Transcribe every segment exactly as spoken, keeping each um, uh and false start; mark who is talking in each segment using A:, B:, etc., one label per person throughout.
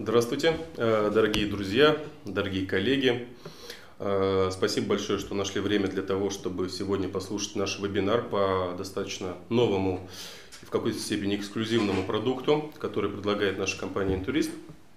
A: Здравствуйте, дорогие друзья, дорогие коллеги. Спасибо большое, что нашли время для того, чтобы сегодня послушать наш вебинар по достаточно новому и в какой-то степени эксклюзивному продукту, который предлагает наша компания Интурист.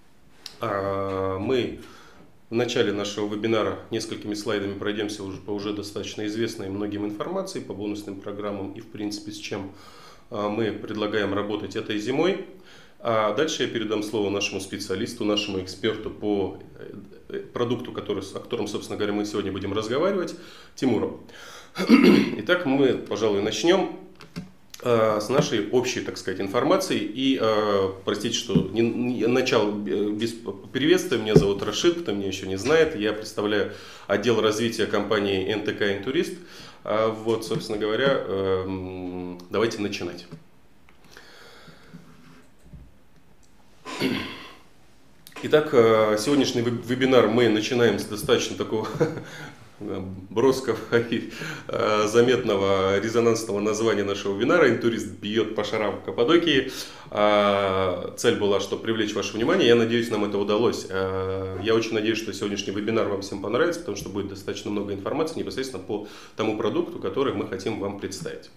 A: Мы в начале нашего вебинара несколькими слайдами пройдемся уже по уже достаточно известной многим информации по бонусным программам и в принципе с чем мы предлагаем работать этой зимой. А дальше я передам слово нашему специалисту, нашему эксперту по продукту, который, о котором, собственно говоря, мы сегодня будем разговаривать, Тимуру. Итак, мы, пожалуй, начнем с нашей общей, так сказать, информации. И, простите, что не, не, начало без приветствия. Меня зовут Рашид, кто меня еще не знает. Я представляю отдел развития компании эн тэ ка Интурист. Вот, собственно говоря, давайте начинать. Итак, сегодняшний вебинар мы начинаем с достаточно такого броского и заметного резонансного названия нашего вебинара. Интурист бьет по шарам Каппадокии. Цель была, чтобы привлечь ваше внимание. Я надеюсь, нам это удалось. Я очень надеюсь, что сегодняшний вебинар вам всем понравится, потому что будет достаточно много информации непосредственно по тому продукту, который мы хотим вам представить.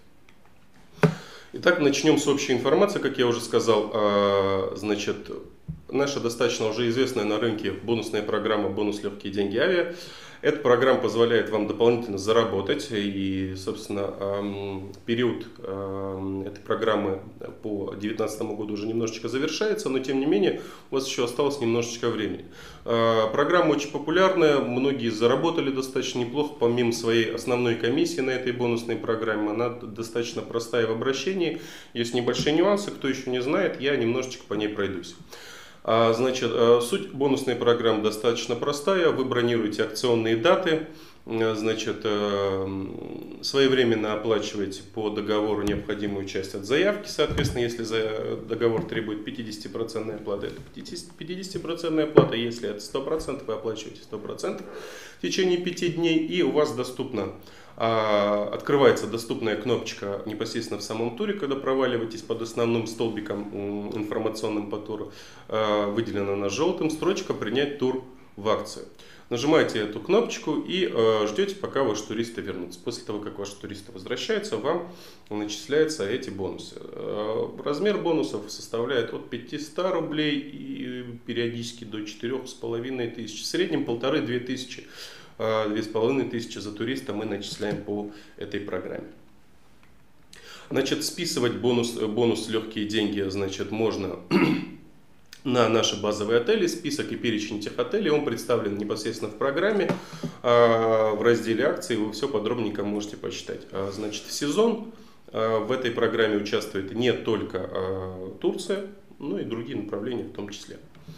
A: Итак, начнем с общей информации, как я уже сказал. Значит, наша достаточно уже известная на рынке бонусная программа «Бонус легкие деньги авиа». Эта программа позволяет вам дополнительно заработать, и, собственно, период этой программы по две тысячи девятнадцатому году уже немножечко завершается, но, тем не менее, у вас еще осталось немножечко времени. Программа очень популярная, многие заработали достаточно неплохо, помимо своей основной комиссии на этой бонусной программе. Она достаточно простая в обращении, есть небольшие нюансы, кто еще не знает, я немножечко по ней пройдусь. Значит, суть бонусной программы достаточно простая. Вы бронируете акционные даты, значит, своевременно оплачиваете по договору необходимую часть от заявки. Соответственно, если договор требует пятидесятипроцентной оплаты, это пятидесятипроцентная оплата. Если это сто процентов, вы оплачиваете сто процентов в течение пяти дней, и у вас доступно открывается доступная кнопочка непосредственно в самом туре, когда проваливаетесь под основным столбиком информационным по туру. Выделена она желтым строчка «Принять тур в акцию». Нажимаете эту кнопочку и ждете, пока ваши туристы вернутся. После того, как ваши туристы возвращаются, вам начисляются эти бонусы. Размер бонусов составляет от пятисот рублей и периодически до четырёх с половиной тысяч. В среднем полторы-две тысячи. Две с половиной тысячи за туриста мы начисляем по этой программе. Значит, списывать бонус, бонус легкие деньги, значит, можно на наши базовые отели. Список и перечень этих отелей, он представлен непосредственно в программе. В разделе акции вы все подробненько можете почитать. Значит, в сезон в этой программе участвует не только Турция, но и другие направления в том числе.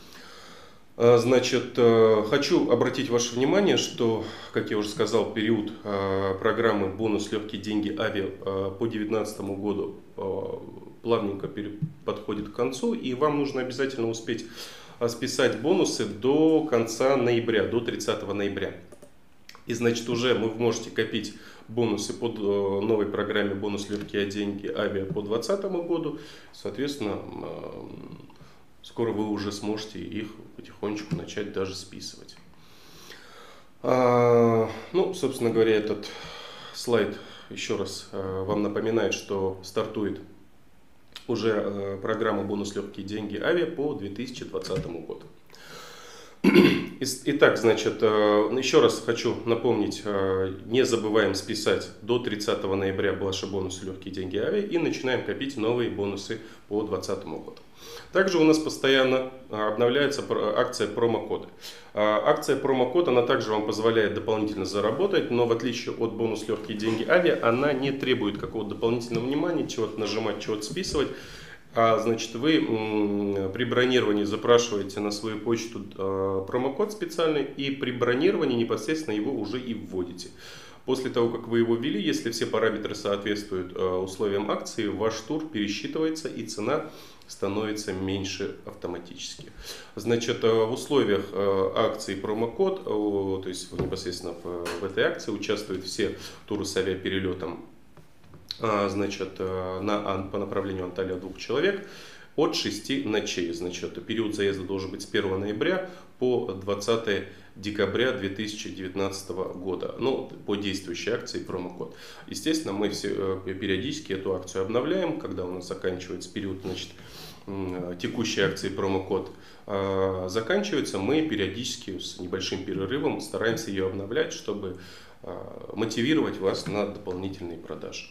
A: Значит, хочу обратить ваше внимание, что, как я уже сказал, период программы «Бонус легкие деньги авиа» по две тысячи девятнадцатому году плавненько подходит к концу, и вам нужно обязательно успеть списать бонусы до конца ноября, до тридцатого ноября. И, значит, уже вы можете копить бонусы под новой программе «Бонус легкие деньги авиа» по две тысячи двадцатому году, соответственно, скоро вы уже сможете их потихонечку начать даже списывать. А, ну, собственно говоря, этот слайд еще раз а, вам напоминает, что стартует уже а, программа «Бонус легкие деньги авиа» по две тысячи двадцатому году. Итак, значит, еще раз хочу напомнить, не забываем списать до тридцатого ноября ваши бонусы легкие деньги авиа и начинаем копить новые бонусы по две тысячи двадцатому году. Также у нас постоянно обновляется акция промокоды. Акция промокод, она также вам позволяет дополнительно заработать, но в отличие от бонус легкие деньги авиа, она не требует какого-то дополнительного внимания, чего-то нажимать, чего-то списывать. А, значит, вы при бронировании запрашиваете на свою почту промокод специальный, и при бронировании непосредственно его уже и вводите. После того, как вы его ввели, если все параметры соответствуют условиям акции, ваш тур пересчитывается и цена становится меньше автоматически. Значит, в условиях акции промокод, то есть непосредственно в этой акции участвуют все туры с авиаперелетом, значит, на, по направлению Анталия двух человек. от шести ночей. Значит, период заезда должен быть с первого ноября по двадцатое декабря две тысячи девятнадцатого года. Ну, по действующей акции промокод. Естественно, мы все периодически эту акцию обновляем, когда у нас заканчивается период, значит, текущей акции промокод заканчивается, мы периодически с небольшим перерывом стараемся ее обновлять, чтобы мотивировать вас на дополнительные продажи.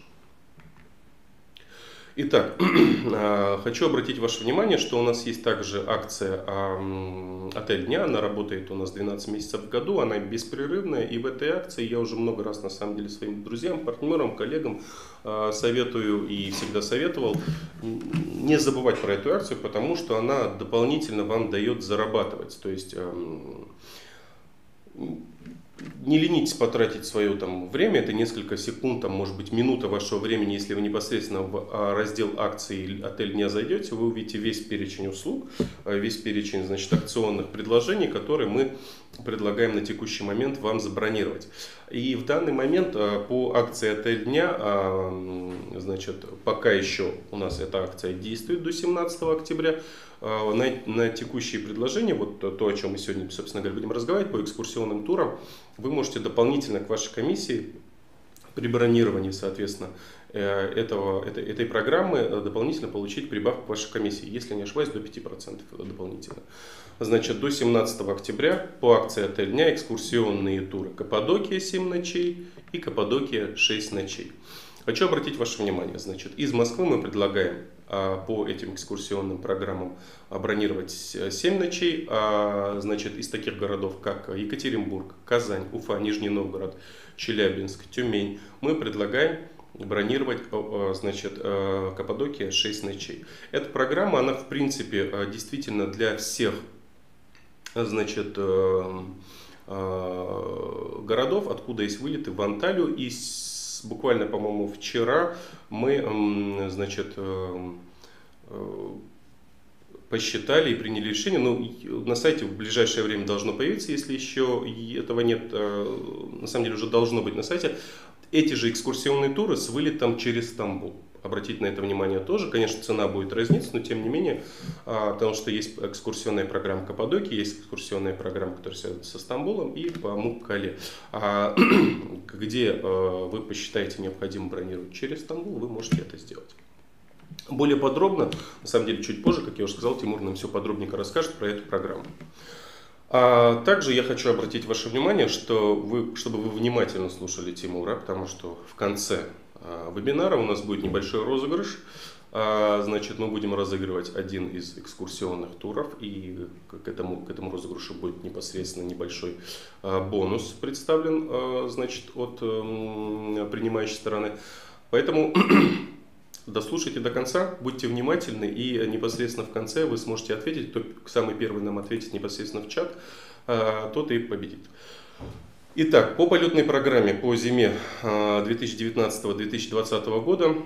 A: Итак, хочу обратить ваше внимание, что у нас есть также акция «Отель дня». Она работает у нас двенадцать месяцев в году, она беспрерывная. И в этой акции я уже много раз, на самом деле, своим друзьям, партнерам, коллегам советую и всегда советовал не забывать про эту акцию, потому что она дополнительно вам дает зарабатывать. То есть не ленитесь потратить свое там время, это несколько секунд, там, может быть, минута вашего времени, если вы непосредственно в раздел акций «Отель дня» зайдете, вы увидите весь перечень услуг, весь перечень, значит, акционных предложений, которые мы предлагаем на текущий момент вам забронировать. И в данный момент по акции «Отель дня», значит, пока еще у нас эта акция действует до семнадцатого октября, на, на текущие предложения, вот то, то, о чем мы сегодня, собственно говоря, будем разговаривать, по экскурсионным турам, вы можете дополнительно к вашей комиссии при бронировании, соответственно, этого, этой, этой программы дополнительно получить прибавку к вашей комиссии, если не ошибаюсь, до пяти процентов дополнительно. Значит, до семнадцатого октября по акции «Отель дня» экскурсионные туры Каппадокия семь ночей и Каппадокия шесть ночей. Хочу обратить ваше внимание, значит, из Москвы мы предлагаем а, по этим экскурсионным программам а, бронировать семь ночей, а, значит, из таких городов, как Екатеринбург, Казань, Уфа, Нижний Новгород, Челябинск, Тюмень, мы предлагаем бронировать, значит, Каппадокия шесть ночей. Эта программа, она, в принципе, действительно для всех, значит, городов, откуда есть вылеты в Анталию. И буквально, по-моему, вчера мы, значит, посчитали и приняли решение. Ну, на сайте в ближайшее время должно появиться, если еще этого нет, на самом деле уже должно быть на сайте. Эти же экскурсионные туры с вылетом через Стамбул. Обратите на это внимание тоже. Конечно, цена будет разниться, но тем не менее, потому что есть экскурсионная программа Каппадокии, есть экскурсионная программа, которая связана со Стамбулом, и по Муккале, где вы посчитаете необходимо бронировать через Стамбул, вы можете это сделать. Более подробно, на самом деле, чуть позже, как я уже сказал, Тимур нам все подробненько расскажет про эту программу. А также я хочу обратить ваше внимание, что вы, чтобы вы внимательно слушали Тимура, потому что в конце а, вебинара у нас будет небольшой розыгрыш. А, значит, мы будем разыгрывать один из экскурсионных туров, и к этому, к этому розыгрышу будет непосредственно небольшой а, бонус представлен, а, значит, от а, принимающей стороны. Поэтому дослушайте до конца, будьте внимательны, и непосредственно в конце вы сможете ответить. Кто самый первый нам ответит непосредственно в чат, тот и победит. Итак, по полетной программе по зиме две тысячи девятнадцатого — две тысячи двадцатого года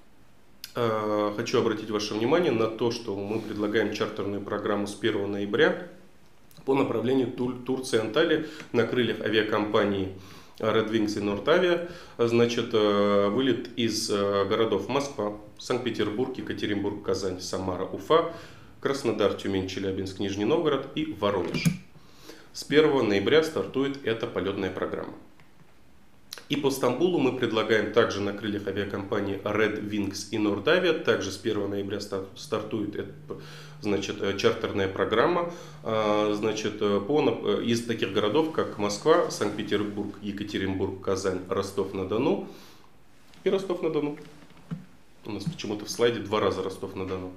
A: хочу обратить ваше внимание на то, что мы предлагаем чартерную программу с первого ноября по направлению Тур Турция, Анталия на крыльях авиакомпании Red Wings и Nordavia. Значит, вылет из городов Москва, Санкт-Петербург, Екатеринбург, Казань, Самара, Уфа, Краснодар, Тюмень, Челябинск, Нижний Новгород и Воронеж. С первого ноября стартует эта полетная программа. И по Стамбулу мы предлагаем также на крыльях авиакомпании Red Wings и Nordavia. Также с первого ноября стартует эта, значит, чартерная программа, значит, по, из таких городов, как Москва, Санкт-Петербург, Екатеринбург, Казань, Ростов-на-Дону и Ростов-на-Дону. У нас почему-то в слайде два раза Ростов-на-Дону.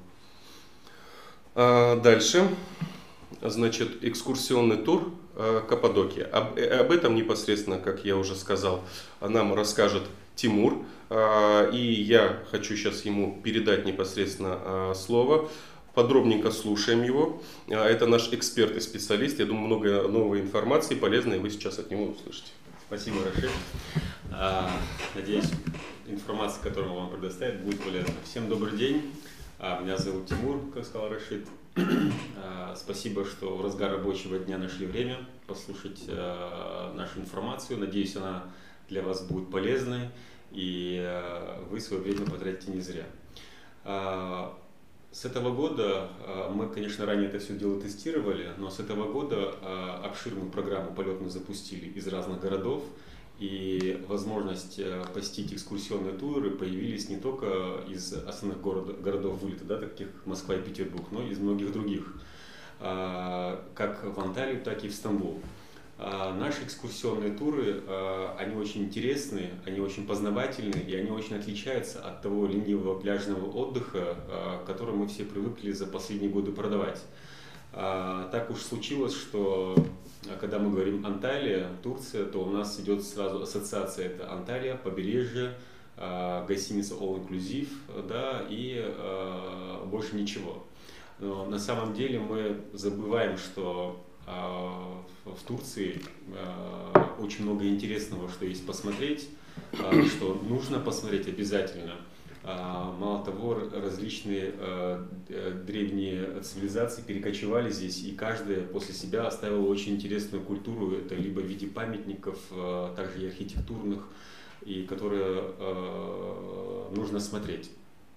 A: Дальше. Значит, экскурсионный тур Каппадокия. Об, об этом непосредственно, как я уже сказал, нам расскажет Тимур. И я хочу сейчас ему передать непосредственно слово. Подробненько слушаем его. Это наш эксперт и специалист. Я думаю, много новой информации полезной вы сейчас от него услышите.
B: Спасибо, Рашид. Надеюсь, информация, которую он вам предоставит, будет полезна. Всем добрый день. Меня зовут Тимур, как сказал Рашид. Спасибо, что в разгар рабочего дня нашли время послушать нашу информацию. Надеюсь, она для вас будет полезной, и вы свое время потратите не зря. С этого года, мы, конечно, ранее это все дело тестировали, но с этого года обширную программу полетную запустили из разных городов, и возможность посетить экскурсионные туры появились не только из основных город, городов вылета, да, таких Москва и Петербург, но и из многих других, как в Анталию, так и в Стамбул. Наши экскурсионные туры, они очень интересны, они очень познавательны, и они очень отличаются от того ленивого пляжного отдыха, который мы все привыкли за последние годы продавать. Так уж случилось, что когда мы говорим Анталия, Турция, то у нас идет сразу ассоциация. Это Анталия, побережье, гостиница All Inclusive, да, и больше ничего. Но на самом деле мы забываем, что в Турции очень много интересного, что есть посмотреть, что нужно посмотреть обязательно. Мало того, различные древние цивилизации перекочевали здесь, и каждая после себя оставила очень интересную культуру. Это либо в виде памятников, также и архитектурных, и которые нужно смотреть.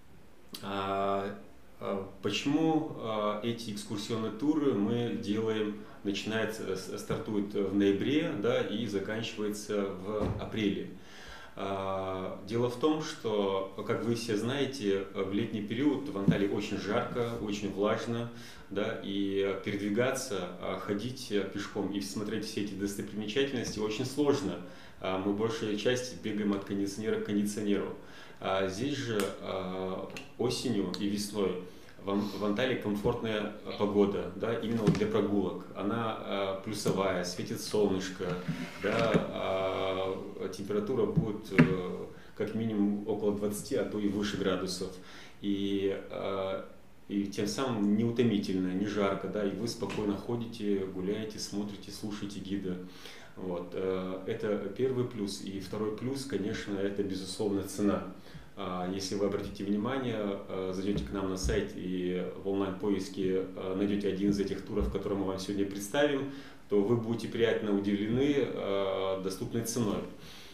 B: Почему эти экскурсионные туры мы делаем, начинается, стартует в ноябре, да, и заканчивается в апреле? Дело в том, что, как вы все знаете, в летний период в Анталии очень жарко, очень влажно, да, и передвигаться, ходить пешком и смотреть все эти достопримечательности очень сложно. Мы большей части бегаем от кондиционера к кондиционеру. Здесь же осенью и весной в Анталии комфортная погода, да, именно для прогулок. Она плюсовая, светит солнышко, да, температура будет как минимум около двадцати, а то и выше градусов. И, и тем самым не утомительно, не жарко, да, и вы спокойно ходите, гуляете, смотрите, слушаете гида. Вот. Это первый плюс. И второй плюс, конечно, это безусловно цена. Если вы обратите внимание, зайдете к нам на сайт и в онлайн-поиске найдете один из этих туров, который мы вам сегодня представим, то вы будете приятно удивлены доступной ценой.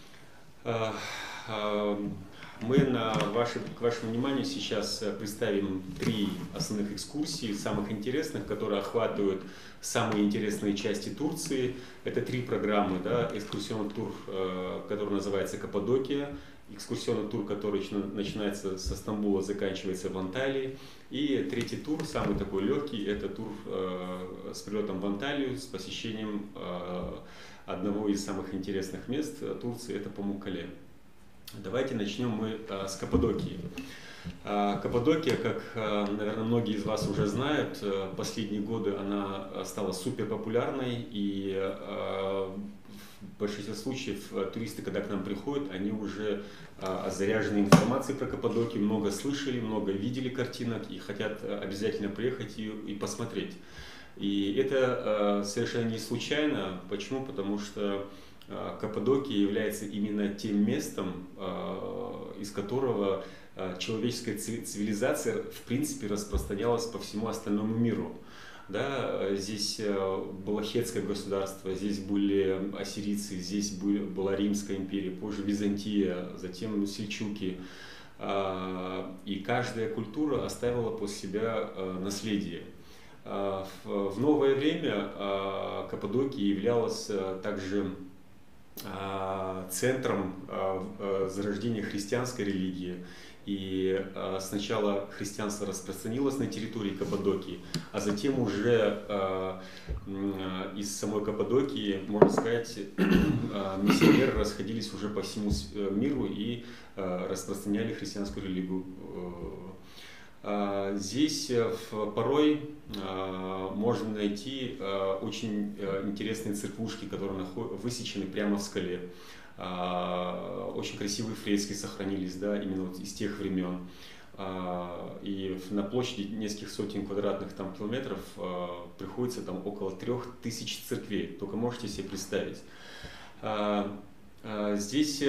B: Мы на ваше, к вашему вниманию сейчас представим три основных экскурсии, самых интересных, которые охватывают самые интересные части Турции. Это три программы, да, экскурсионный тур, который называется Каппадокия, экскурсионный тур, который начинается со Стамбула, заканчивается в Анталии. И третий тур, самый такой легкий, это тур э, с прилетом в Анталию, с посещением э, одного из самых интересных мест Турции, это Памуккале. Давайте начнем мы э, с Каппадокии. Э, Каппадокия, как, э, наверное, многие из вас уже знают, э, последние годы она стала супер популярной, и э, в большинстве случаев туристы, когда к нам приходят, они уже а, заряжены информацией про Каппадокию, много слышали, много видели картинок и хотят обязательно приехать и, и посмотреть. И это а, совершенно не случайно. Почему? Потому что а, Каппадокия является именно тем местом, а, из которого а, человеческая цивилизация в принципе распространялась по всему остальному миру. Да, здесь было хетское государство, здесь были ассирийцы, здесь была Римская империя, позже Византия, затем сельджуки. И каждая культура оставила после себя наследие. В новое время Каппадокия являлась также центром зарождения христианской религии. И э, сначала христианство распространилось на территории Каппадокии, а затем уже э, э, из самой Каппадокии, можно сказать, э, миссионеры расходились уже по всему миру и э, распространяли христианскую религию. Э, здесь э, порой э, можно найти э, очень э, интересные церквушки, которые наход... высечены прямо в скале. Очень красивые фрески сохранились, да, именно вот из тех времен. И на площади нескольких сотен квадратных там, километров приходится там около трех тысяч церквей. Только можете себе представить. Здесь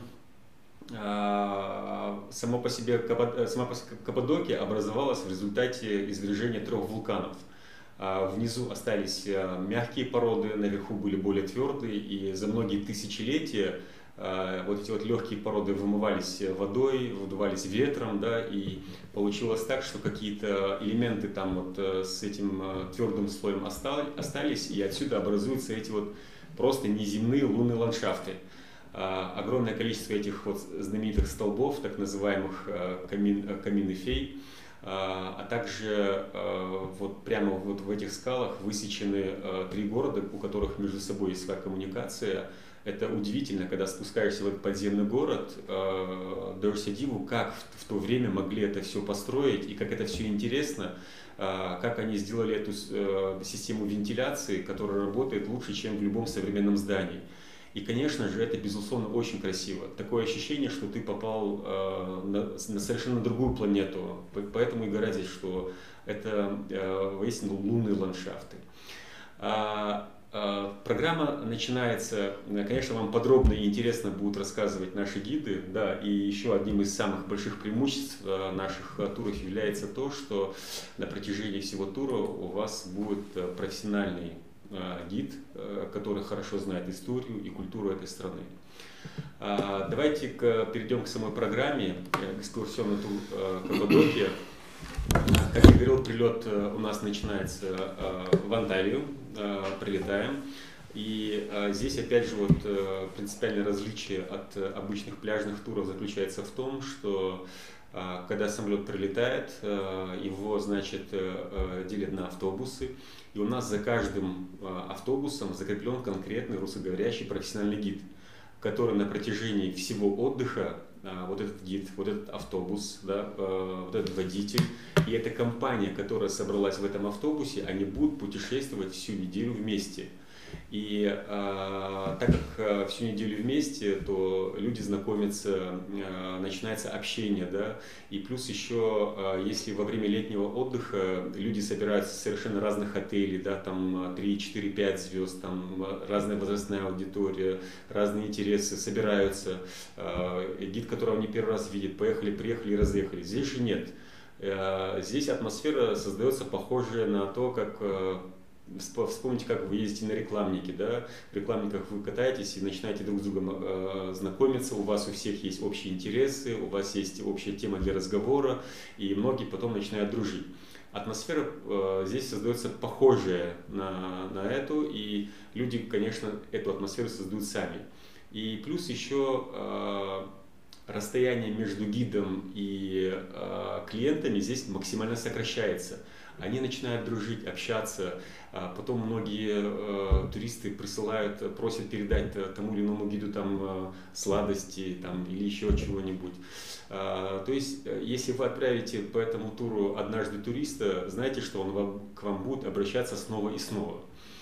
B: само по себе сама Каппадокия образовалась в результате извержения трех вулканов. Внизу остались мягкие породы, наверху были более твердые, и за многие тысячелетия вот эти вот легкие породы вымывались водой, выдувались ветром, да, и получилось так, что какие-то элементы там вот с этим твердым слоем остались, и отсюда образуются эти вот просто неземные лунные ландшафты. Огромное количество этих вот знаменитых столбов, так называемых камин, камин и фей, а также вот прямо вот в этих скалах высечены три города, у которых между собой есть своя коммуникация. Это удивительно, когда спускаешься в этот подземный город, даешься диву, как в то время могли это все построить и как это все интересно, как они сделали эту систему вентиляции, которая работает лучше, чем в любом современном здании. И, конечно же, это, безусловно, очень красиво. Такое ощущение, что ты попал э, на, на совершенно другую планету. Поэтому и говорят здесь, что это э, воистину лунные ландшафты. А, а, программа начинается, конечно, вам подробно и интересно будут рассказывать наши гиды. Да, и еще одним из самых больших преимуществ наших туров является то, что на протяжении всего тура у вас будет профессиональный гид, который хорошо знает историю и культуру этой страны. Давайте перейдем к самой программе. Экскурсионный тур Каппадокия. Как я говорил, прилет у нас начинается в Анталию. Прилетаем. И здесь опять же вот принципиальное различие от обычных пляжных туров заключается в том, что когда самолет прилетает, его, значит, делят на автобусы, и у нас за каждым автобусом закреплен конкретный русскоговорящий профессиональный гид, который на протяжении всего отдыха, вот этот гид, вот этот автобус, да, вот этот водитель и эта компания, которая собралась в этом автобусе, они будут путешествовать всю неделю вместе. И э, так как э, всю неделю вместе, то люди знакомятся, э, начинается общение, да, и плюс еще, э, если во время летнего отдыха люди собираются в совершенно разных отелей, да, там три, четыре, пять звезд, там разная возрастная аудитория, разные интересы, собираются, э, гид, которого они первый раз видят, поехали, приехали и разъехали. Здесь же нет. Э, здесь атмосфера создается похожая на то, как э, вспомните, как вы ездите на рекламнике, да? В рекламниках вы катаетесь и начинаете друг с другом э, знакомиться, у вас у всех есть общие интересы, у вас есть общая тема для разговора, и многие потом начинают дружить. Атмосфера э, здесь создается похожая на, на эту, и люди, конечно, эту атмосферу создают сами. И плюс еще э, расстояние между гидом и э, клиентами здесь максимально сокращается. Они начинают дружить, общаться, потом многие э, туристы присылают, просят передать тому или иному гиду там, э, сладости там, или еще чего-нибудь. Э, то есть, если вы отправите по этому туру однажды туриста, знайте, что он вам, к вам будет обращаться снова и снова.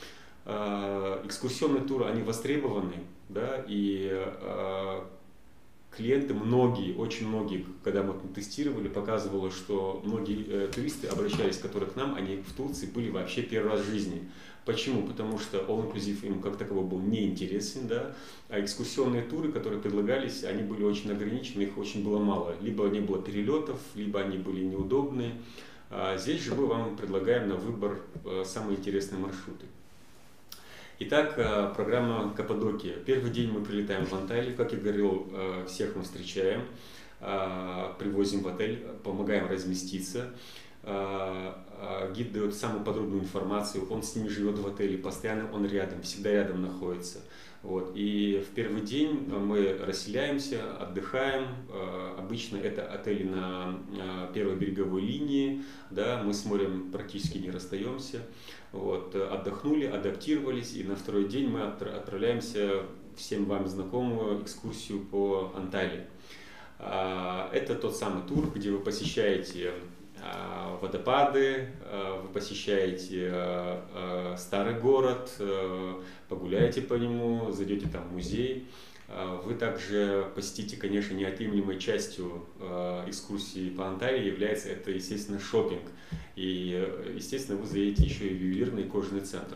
B: Э, экскурсионные туры, они востребованы, да, и э, клиенты, многие, очень многие, когда мы тестировали, показывало, что многие э, туристы обращались, которые к нам, они в Турции были вообще первый раз в жизни. Почему? Потому что all-inclusive им как таковой был неинтересен, да, а экскурсионные туры, которые предлагались, они были очень ограничены, их очень было мало. Либо не было перелетов, либо они были неудобные. А здесь же мы вам предлагаем на выбор э, самые интересные маршруты. Итак, программа Каппадокия. Первый день мы прилетаем в Анталию, как я говорил, всех мы встречаем, привозим в отель, помогаем разместиться. Гид дает самую подробную информацию, он с ними живет в отеле, постоянно он рядом, всегда рядом находится. Вот. И в первый день мы расселяемся, отдыхаем. Обычно это отели на первой береговой линии, да, мы с морем практически не расстаемся. Вот. Отдохнули, адаптировались, и на второй день мы отправляемся в всем вам знакомую экскурсию по Анталии. Это тот самый тур, где вы посещаете водопады, вы посещаете старый город, погуляете по нему, зайдете там в музей. Вы также посетите, конечно, неотъемлемой частью экскурсии по Анталии является это, естественно, шопинг. И, естественно, вы заедете еще и в ювелирный кожаный центр.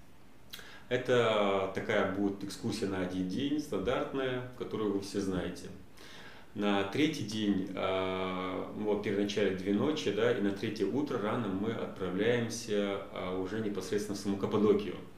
B: Это такая будет экскурсия на один день, стандартная, которую вы все знаете. На третий день, мы вот первоначально две ночи, да, и на третье утро рано мы отправляемся уже непосредственно в саму Каппадокию.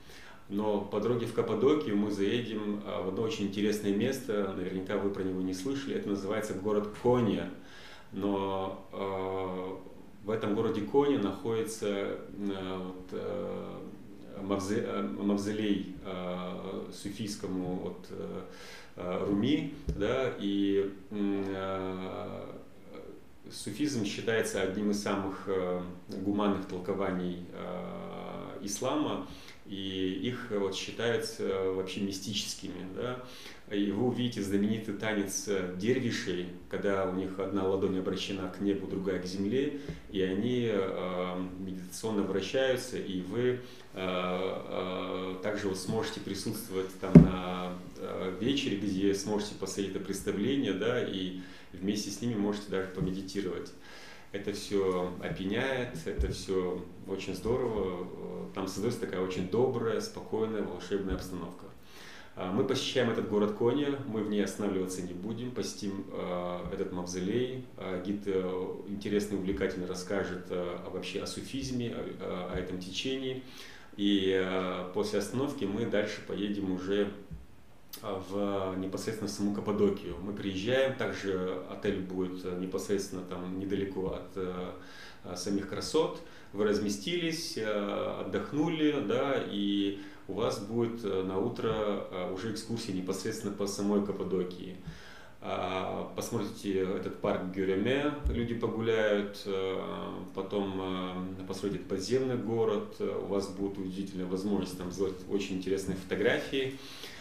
B: Но по дороге в Каппадокию мы заедем в одно очень интересное место, наверняка вы про него не слышали, это называется город Конья. Но э, в этом городе Конья находится э, вот, э, мавзе, мавзолей э, суфийскому вот, э, Руми, да, и э, суфизм считается одним из самых э, гуманных толкований э, ислама. И их вот считаются вообще мистическими, да? И вы увидите знаменитый танец дервишей, когда у них одна ладонь обращена к небу, другая к земле, и они э, медитационно вращаются, и вы э, э, также вот сможете присутствовать там на э, вечере, где сможете посмотреть это представление, да, и вместе с ними можете даже помедитировать. Это все опьяняет, это все очень здорово, там создается такая очень добрая, спокойная, волшебная обстановка. Мы посещаем этот город Конья, мы в ней останавливаться не будем, посетим этот мавзолей, гид интересно и увлекательно расскажет вообще о суфизме, о этом течении, и после остановки мы дальше поедем уже в непосредственно саму Каппадокию. Мы приезжаем, также отель будет непосредственно там недалеко от э, самих красот. Вы разместились, э, отдохнули, да, и у вас будет на утро э, уже экскурсия непосредственно по самой Каппадокии. Э, посмотрите этот парк Гюреме, люди погуляют, э, потом э, посмотрите подземный город, у вас будет удивительная возможность там сделать очень интересные фотографии.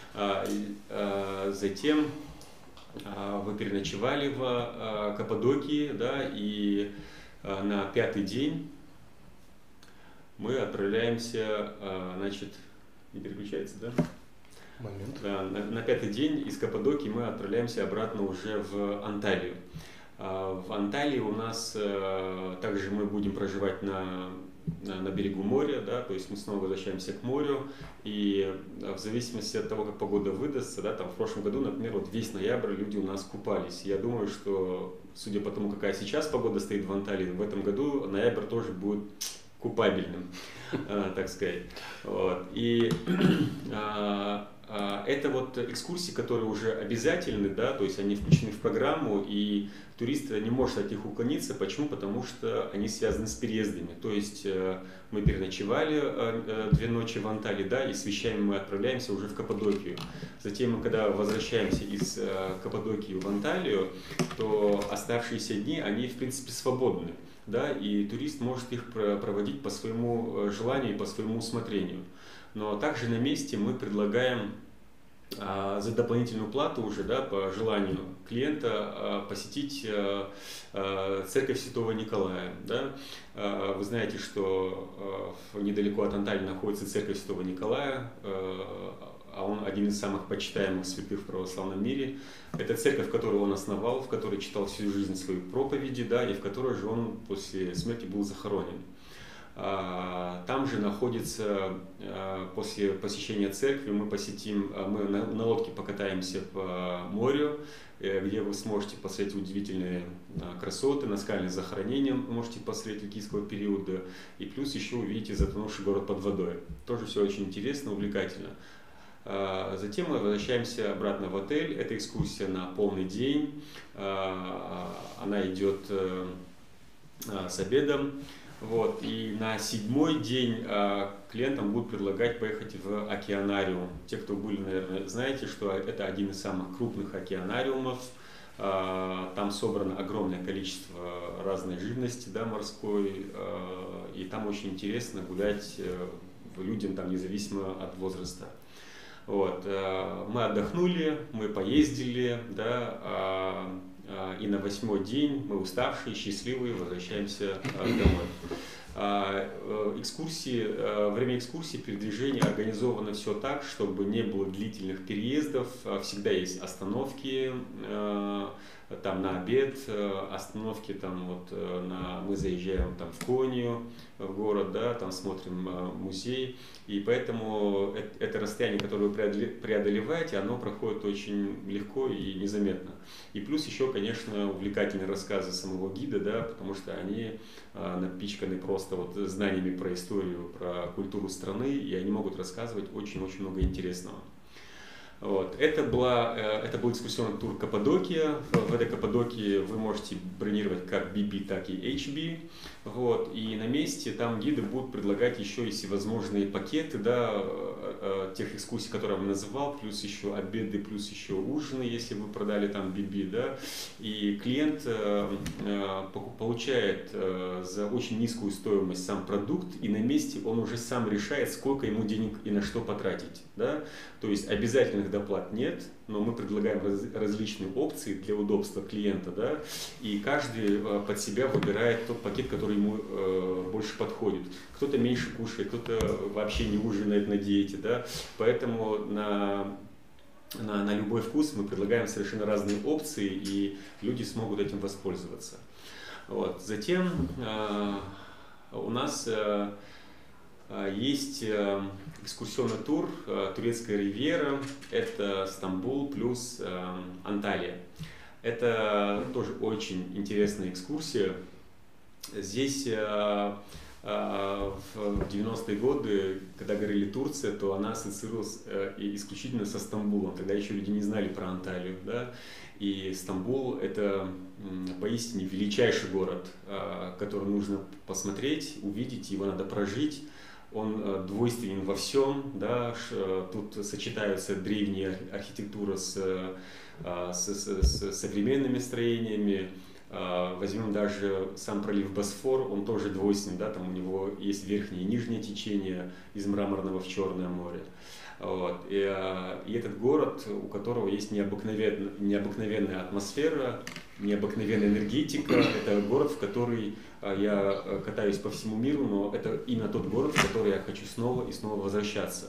B: Затем вы переночевали в Каппадокии, да, и на пятый день мы отправляемся, значит, не переключается, да?
A: Момент.
B: Да, на, на пятый день из Каппадокии мы отправляемся обратно уже в Анталию. В Анталии у нас также мы будем проживать на На, на берегу моря, да, то есть мы снова возвращаемся к морю, и в зависимости от того, как погода выдастся, да, там в прошлом году, например, вот весь ноябрь люди у нас купались. Я думаю, что, судя по тому, какая сейчас погода стоит в Анталии, в этом году ноябрь тоже будет купабельным, так сказать. Вот. И это вот экскурсии, которые уже обязательны, да, то есть они включены в программу, и турист не может от них уклониться. Почему? Потому что они связаны с переездами. То есть мы переночевали две ночи в Анталии, да, и с вещами мы отправляемся уже в Каппадокию. Затем, когда возвращаемся из Каппадокии в Анталию, то оставшиеся дни, они в принципе свободны, да, и турист может их проводить по своему желанию и по своему усмотрению. Но также на месте мы предлагаем а, за дополнительную плату уже, да, по желанию клиента а, посетить а, а, церковь Святого Николая. Да? А, вы знаете, что а, недалеко от Анталии находится церковь Святого Николая, а, а он один из самых почитаемых святых в православном мире. Это церковь, которую он основал, в которой читал всю жизнь свои проповеди, да, и в которой же он после смерти был захоронен. Там же находится, после посещения церкви, мы посетим, мы на лодке покатаемся по морю, где вы сможете посмотреть удивительные красоты, наскальные захоронения можете посмотреть ликийского периода, и плюс еще увидите затонувший город под водой. Тоже все очень интересно, увлекательно. Затем мы возвращаемся обратно в отель. Это экскурсия на полный день. Она идет с обедом. Вот. И на седьмой день клиентам будут предлагать поехать в океанариум. Те, кто были, наверное, знаете, что это один из самых крупных океанариумов. Там собрано огромное количество разной живности, да, морской. И там очень интересно гулять людям, там, независимо от возраста. Вот. Мы отдохнули, мы поездили, да, и на восьмой день мы уставшие, счастливые, возвращаемся домой. Экскурсии, время экскурсии, передвижения организовано все так, чтобы не было длительных переездов, всегда есть остановки там на обед, остановки там вот на, мы заезжаем там в Конью, в город, да, там смотрим музей, и поэтому это расстояние, которое вы преодолеваете, оно проходит очень легко и незаметно. И плюс еще, конечно, увлекательные рассказы самого гида, да, потому что они напичканы просто вот знаниями про историю, про культуру страны, и они могут рассказывать очень-очень много интересного. Вот. Это, была, это был экскурсионный тур Каппадокия. В этой Каппадокии вы можете бронировать как би би, так и эйч би. Вот. И на месте там гиды будут предлагать еще и всевозможные пакеты, да, тех экскурсий, которые я называл, плюс еще обеды, плюс еще ужины, если вы продали там би би. Да. И клиент получает за очень низкую стоимость сам продукт, и на месте он уже сам решает, сколько ему денег и на что потратить. Да. То есть обязательных доплат нет, но мы предлагаем раз, различные опции для удобства клиента, да, и каждый э, под себя выбирает тот пакет, который ему э, больше подходит. Кто-то меньше кушает, кто-то вообще не ужинает на диете, да, поэтому на, на, на любой вкус мы предлагаем совершенно разные опции, и люди смогут этим воспользоваться. Вот. Затем э, у нас э, есть экскурсионный тур «Турецкая ривьера», это Стамбул плюс Анталия. Это тоже очень интересная экскурсия. Здесь в девяностые годы, когда говорили Турция, то она ассоциировалась исключительно со Стамбулом. Тогда еще люди не знали про Анталию. Да? И Стамбул – это поистине величайший город, который нужно посмотреть, увидеть, его надо прожить. Он двойственен во всем, да, тут сочетаются древняя архитектура с, с, с, с современными строениями. Возьмем даже сам пролив Босфор, он тоже двойственен, да, там у него есть верхнее и нижнее течение из Мраморного в Черное море. Вот. И, и этот город, у которого есть необыкновенная, необыкновенная атмосфера, необыкновенная энергетика, это город, в который я катаюсь по всему миру, но это именно тот город, в который я хочу снова и снова возвращаться.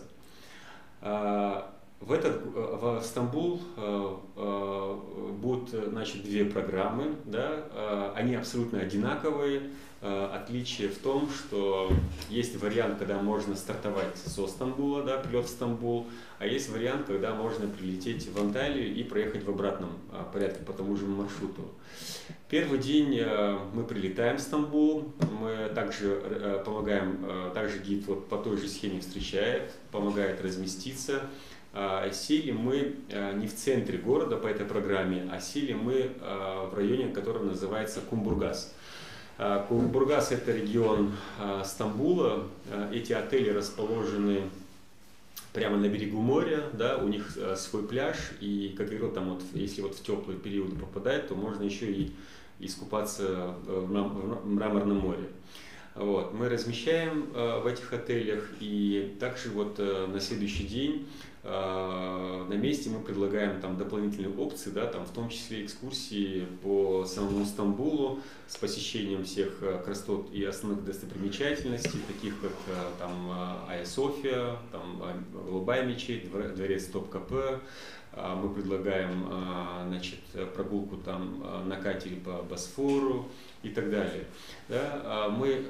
B: В, этот, в Стамбул будут, значит, две программы, да, они абсолютно одинаковые. Отличие в том, что есть вариант, когда можно стартовать со Стамбула, да, прилет в Стамбул, а есть вариант, когда можно прилететь в Анталию и проехать в обратном порядке по тому же маршруту. Первый день мы прилетаем в Стамбул, мы также помогаем, также гид вот по той же схеме встречает, помогает разместиться. Сели мы не в центре города по этой программе, а сели мы в районе, который называется Кумбургас. Кумбургас – это регион Стамбула. Эти отели расположены прямо на берегу моря, да, у них свой пляж, и, как я говорил, там вот, если вот в теплые периоды попадать, то можно еще и искупаться в Мраморном море. Вот. Мы размещаем э, в этих отелях, и также вот э, на следующий день э, на месте мы предлагаем там дополнительные опции, да, там, в том числе экскурсии по самому Стамбулу с посещением всех э, красот и основных достопримечательностей, таких как э, там Айя София, там Голубая мечеть, дворец Топкапы. Мы предлагаем, значит, прогулку там на катере по Босфору и так далее. Да, мы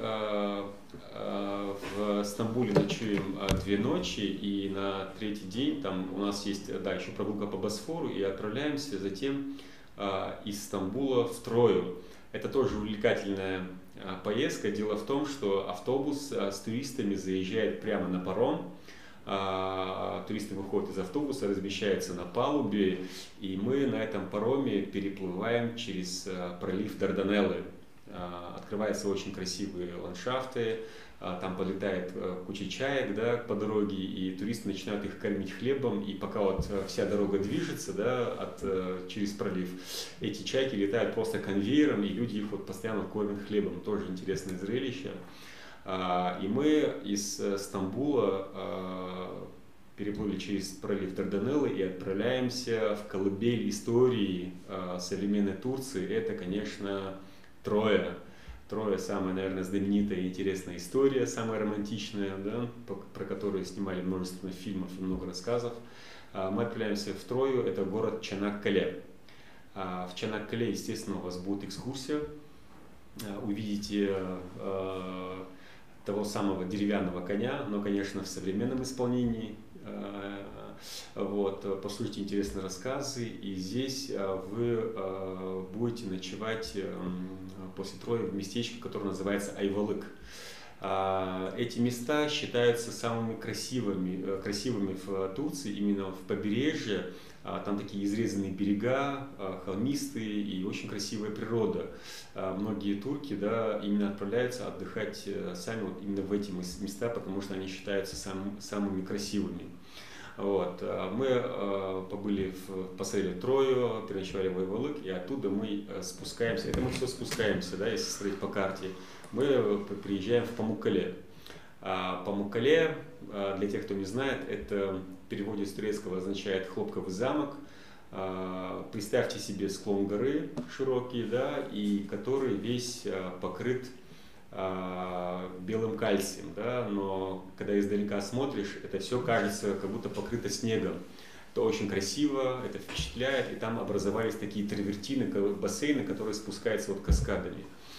B: в Стамбуле ночуем две ночи, и на третий день там у нас есть, да, еще прогулка по Босфору, и отправляемся затем из Стамбула в Трою. Это тоже увлекательная поездка. Дело в том, что автобус с туристами заезжает прямо на паром. Туристы выходят из автобуса, размещаются на палубе, и мы на этом пароме переплываем через пролив Дарданеллы. Открываются очень красивые ландшафты, там подлетает куча чаек, да, по дороге, и туристы начинают их кормить хлебом, и пока вот вся дорога движется, да, от, через пролив, эти чайки летают просто конвейером, и люди их вот постоянно кормят хлебом. Тоже интересное зрелище. И мы из Стамбула переплыли через пролив Дарданеллы и отправляемся в колыбель истории современной Турции. Это, конечно, Троя. Троя — самая, наверное, знаменитая и интересная история, самая романтичная, да, про которую снимали множество фильмов и много рассказов. Мы отправляемся в Трою, это город Чанаккале. В Чанаккале, естественно, у вас будет экскурсия. Увидите того самого деревянного коня, но, конечно, в современном исполнении. Вот, послушайте интересные рассказы, и здесь вы будете ночевать после Трои в местечке, которое называется Айвалык. Эти места считаются самыми красивыми, красивыми в Турции, именно в побережье. Там такие изрезанные берега, холмистые и очень красивая природа. Многие турки, да, именно отправляются отдыхать сами вот именно в эти места, потому что они считаются сам, самыми красивыми. Вот. Мы побыли в, посмотрели Трою, переночевали в Айвалык, и оттуда мы спускаемся. Это мы все спускаемся, да, если смотреть по карте. Мы приезжаем в Памуккале. Памуккале, для тех, кто не знает, это в переводе с турецкого означает хлопковый замок. Представьте себе склон горы широкий, да, и который весь покрыт белым кальцием, да, но когда издалека смотришь, это все кажется как будто покрыто снегом. Это очень красиво, это впечатляет, и там образовались такие травертины, бассейны, которые спускаются вот каскадами.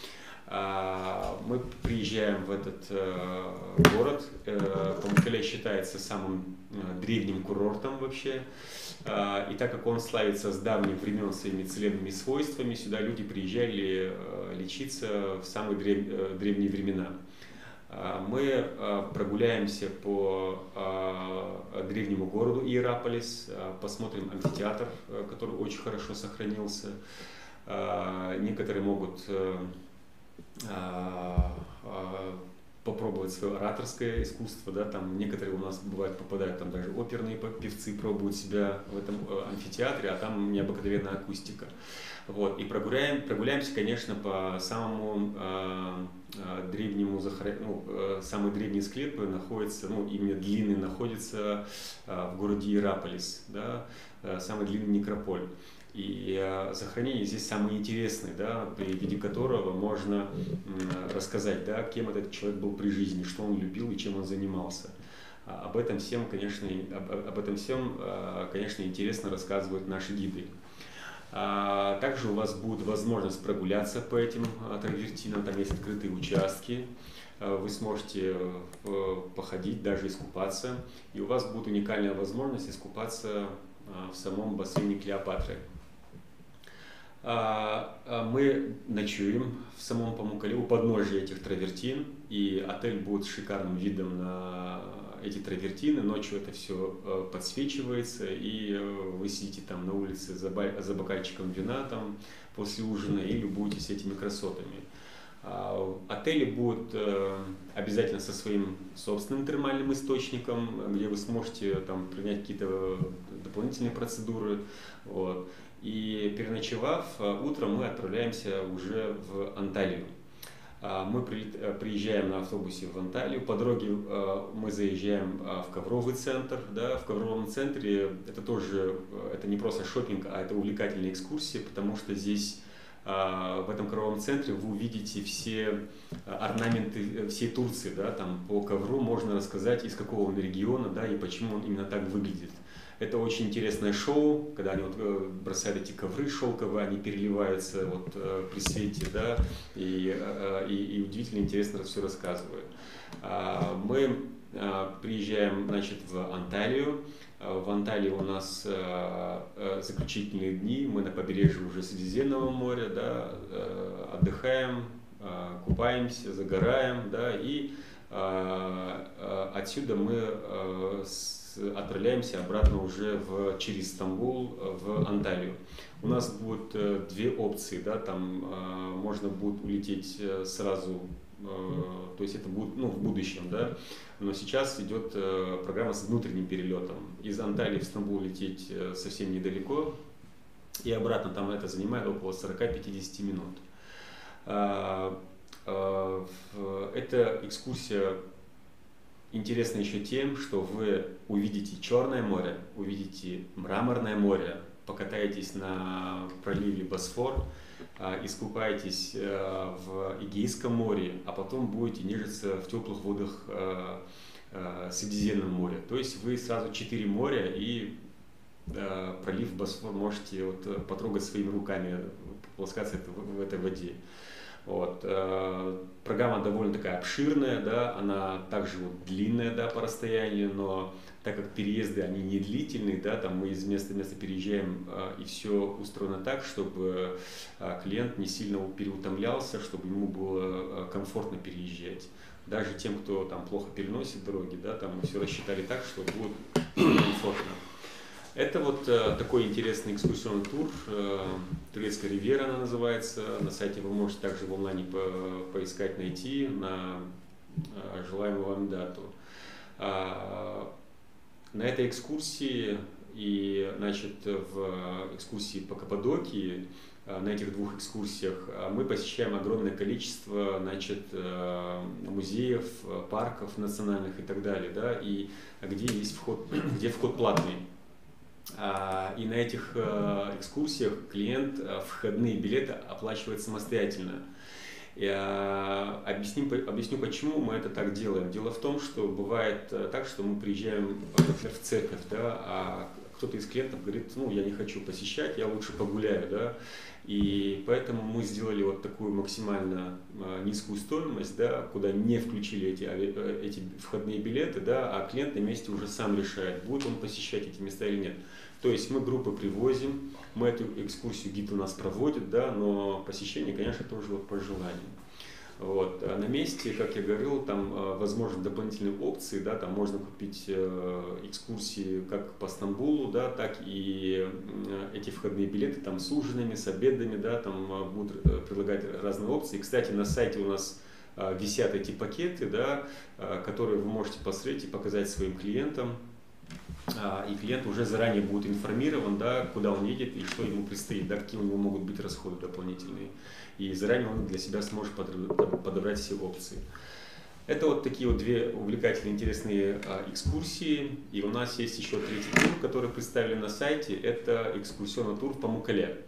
B: Мы приезжаем в этот город. Памуккале считается самым древним курортом вообще. И так как он славится с давних времен своими целебными свойствами, сюда люди приезжали лечиться в самые древние времена. Мы прогуляемся по древнему городу Иераполис, посмотрим амфитеатр, который очень хорошо сохранился. Некоторые могут попробовать свое ораторское искусство, да, там некоторые у нас бывают попадают, там даже оперные певцы пробуют себя в этом амфитеатре, а там необыкновенная акустика. Вот, и прогуляем, прогуляемся, конечно, по самому э, древнему, ну, э, самый древний склеп находится, ну, именно длинный находится э, в городе Иераполис, да, э, самый длинный некрополь. И э, захоронение здесь самое интересное, да, при виде которого можно э, рассказать, да, кем этот человек был при жизни, что он любил и чем он занимался. А, об этом всем, конечно, об, об этом всем, э, конечно, интересно рассказывают наши гиды. А, также у вас будет возможность прогуляться по этим э, травертинам, там есть открытые участки. Э, вы сможете э, походить, даже искупаться. И у вас будет уникальная возможность искупаться э, в самом бассейне Клеопатры. Мы ночуем в самом Памуккале у подножия этих травертин, и отель будет с шикарным видом на эти травертины. Ночью это все подсвечивается, и вы сидите там на улице за, за бокальчиком вина там, после ужина и любуетесь этими красотами. Отели будут обязательно со своим собственным термальным источником, где вы сможете там принять какие-то дополнительные процедуры. Вот. И переночевав, утром мы отправляемся уже в Анталию. Мы приезжаем на автобусе в Анталию, по дороге мы заезжаем в ковровый центр. Да, в ковровом центре это тоже, это не просто шопинг, а это увлекательная экскурсия, потому что здесь в этом ковровом центре вы увидите все орнаменты всей Турции. Да, там по ковру можно рассказать, из какого он региона, да, и почему он именно так выглядит. Это очень интересное шоу, когда они вот бросают эти ковры шелковые, они переливаются вот при свете, да, и, и, и удивительно интересно все рассказывают. Мы приезжаем, значит, в Анталию. В Анталии у нас заключительные дни, мы на побережье уже Средиземного моря, да, отдыхаем, купаемся, загораем, да, и отсюда мы отправляемся обратно уже в, через Стамбул в Анталию. У нас будет э, две опции, да, там э, можно будет улететь сразу, э, то есть это будет, ну, в будущем, да, но сейчас идет э, программа с внутренним перелетом. Из Анталии в Стамбул лететь э, совсем недалеко, и обратно там это занимает около сорок-пятьдесят минут. Э, э, эта экскурсия интересно еще тем, что вы увидите Черное море, увидите Мраморное море, покатаетесь на проливе Босфор, искупаетесь в Эгейском море, а потом будете нежиться в теплых водах Средиземного моря. То есть вы сразу четыре моря и пролив Босфор можете вот потрогать своими руками, полоскаться в этой воде. Вот. Программа довольно такая обширная, да, она также вот длинная, да, по расстоянию, но так как переезды, они не длительные, да, там мы из места в место переезжаем, и все устроено так, чтобы клиент не сильно переутомлялся, чтобы ему было комфортно переезжать. Даже тем, кто там плохо переносит дороги, да, там мы все рассчитали так, что будет комфортно. Это вот э, такой интересный экскурсионный тур, э, Турецкая ривьера она называется, на сайте вы можете также в онлайне по поискать, найти на э, желаемую вам дату. А, на этой экскурсии и, значит, в экскурсии по Каппадокии, на этих двух экскурсиях мы посещаем огромное количество, значит, музеев, парков национальных и так далее, да, и где есть вход, где вход платный. И на этих экскурсиях клиент входные билеты оплачивает самостоятельно. Я объясню, объясню, почему мы это так делаем. Дело в том, что бывает так, что мы приезжаем, например, в церковь, да, а кто-то из клиентов говорит, ну, я не хочу посещать, я лучше погуляю, да. И поэтому мы сделали вот такую максимально низкую стоимость, да, куда не включили эти, эти входные билеты, да, а клиент на месте уже сам решает, будет он посещать эти места или нет. То есть мы группы привозим, мы эту экскурсию, гид у нас проводит, да, но посещение, конечно, тоже вот по желанию. Вот. А на месте, как я говорил, там возможны дополнительные опции, да, там можно купить э, экскурсии как по Стамбулу, да, так и э, эти входные билеты там с ужинами, с обедами, да, там будут предлагать разные опции. Кстати, на сайте у нас э, висят эти пакеты, да, э, которые вы можете посмотреть и показать своим клиентам. И клиент уже заранее будет информирован, да, куда он едет и что ему предстоит, да, какие у него могут быть расходы дополнительные. И заранее он для себя сможет подобрать все опции. Это вот такие вот две увлекательные, интересные а, экскурсии. И у нас есть еще третий тур, который представлен на сайте. Это экскурсионный тур в Памуккале.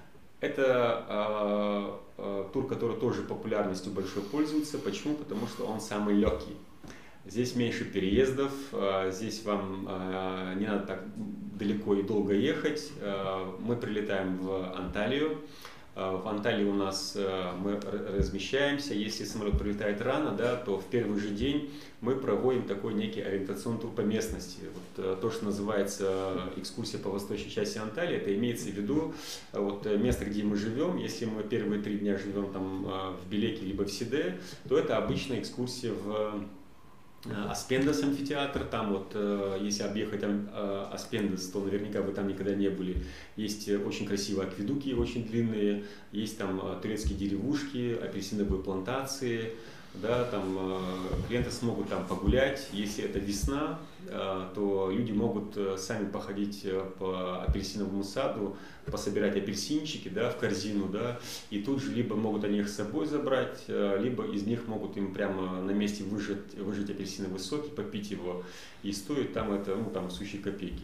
B: Это а, а, тур, который тоже популярностью большой пользуется. Почему? Потому что он самый легкий. Здесь меньше переездов, здесь вам не надо так далеко и долго ехать. Мы прилетаем в Анталию. В Анталии у нас мы размещаемся. Если самолет прилетает рано, да, то в первый же день мы проводим такой некий ориентационный тур по местности. Вот то, что называется экскурсия по восточной части Анталии, это имеется в виду вот место, где мы живем. Если мы первые три дня живем там в Белеке либо в Сиде, то это обычная экскурсия в Аспендас амфитеатр, там вот, если объехать там Аспендас, то наверняка вы там никогда не были. Есть очень красивые акведуки, очень длинные, есть там турецкие деревушки, апельсиновые плантации, да, там клиенты смогут там погулять. Если это весна, то люди могут сами походить по апельсиновому саду, пособирать апельсинчики, да, в корзину, да, и тут же либо могут они их с собой забрать, либо из них могут им прямо на месте выжать, выжать апельсиновый сок и попить его, и стоит там это, ну, там, сущие копейки.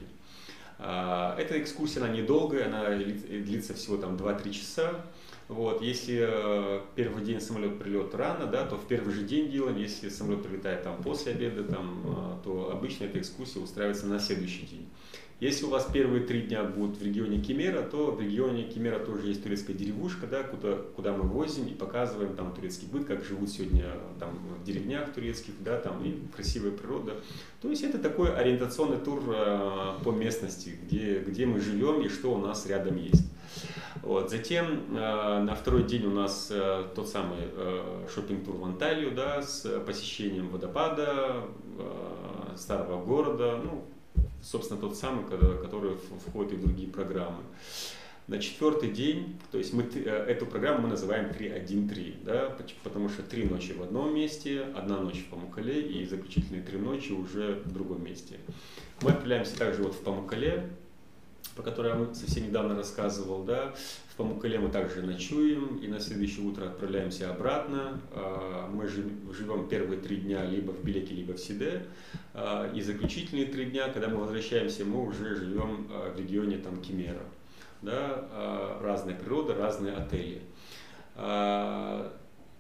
B: Эта экскурсия, она недолгая, она длится всего там два-три часа. Вот, если э, первый день самолет прилет рано, да, то в первый же день делаем. Если самолет прилетает там после обеда, там, э, то обычно эта экскурсия устраивается на следующий день. Если у вас первые три дня будут в регионе Кемера, то в регионе Кемера тоже есть турецкая деревушка, да, куда, куда мы возим и показываем там турецкий быт, как живут сегодня там, в деревнях турецких, да, там и красивая природа. То есть это такой ориентационный тур э, по местности, где, где мы живем и что у нас рядом есть. Вот. Затем э, на второй день у нас э, тот самый э, шоппинг-тур в Анталию, да, с посещением водопада, э, старого города, ну, собственно, тот самый, который входит и в другие программы. На четвертый день, то есть мы эту программу мы называем три один три, да, потому что три ночи в одном месте, одна ночь в Памуккале и заключительные три ночи уже в другом месте. Мы отправляемся также вот в Памуккале, по которой я совсем недавно рассказывал, да. В Памуккале мы также ночуем и на следующее утро отправляемся обратно. Мы живем первые три дня либо в Белеке, либо в Сиде. И заключительные три дня, когда мы возвращаемся, мы уже живем в регионе там Кемера. Да. Разная природа, разные отели.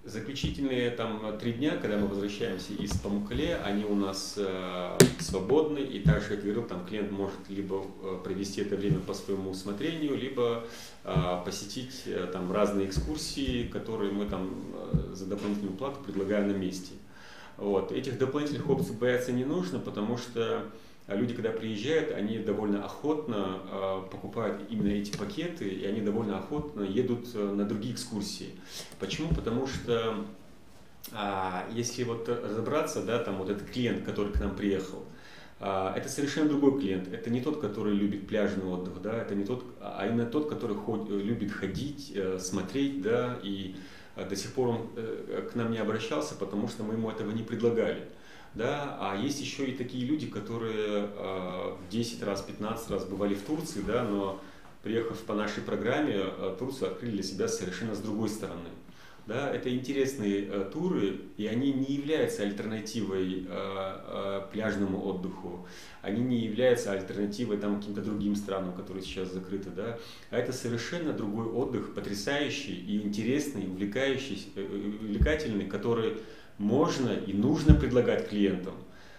B: заключительные там три дня, когда мы возвращаемся из Памуккале, они у нас э, свободны, и также, как я говорил, там клиент может либо э, провести это время по своему усмотрению, либо э, посетить э, там разные экскурсии, которые мы там э, за дополнительную плату предлагаем на месте. Вот. Этих дополнительных опций бояться не нужно, потому что люди, когда приезжают, они довольно охотно э, покупают именно эти пакеты, и они довольно охотно едут э, на другие экскурсии. Почему? Потому что э, если вот разобраться, да, там вот этот клиент, который к нам приехал, э, это совершенно другой клиент. Это не тот, который любит пляжный отдых, да, это не тот, а именно тот, который ход, любит ходить, э, смотреть, да, и э, до сих пор он э, к нам не обращался, потому что мы ему этого не предлагали. Да, а есть еще и такие люди, которые э, десять раз, пятнадцать раз бывали в Турции, да, но приехав по нашей программе, э, Турцию открыли для себя совершенно с другой стороны. Да, это интересные э, туры, и они не являются альтернативой э, э, пляжному отдыху, они не являются альтернативой там, каким-то другим странам, которые сейчас закрыты. Да, а это совершенно другой отдых, потрясающий и интересный, увлекающий, э, увлекательный, который можно и нужно предлагать клиентам.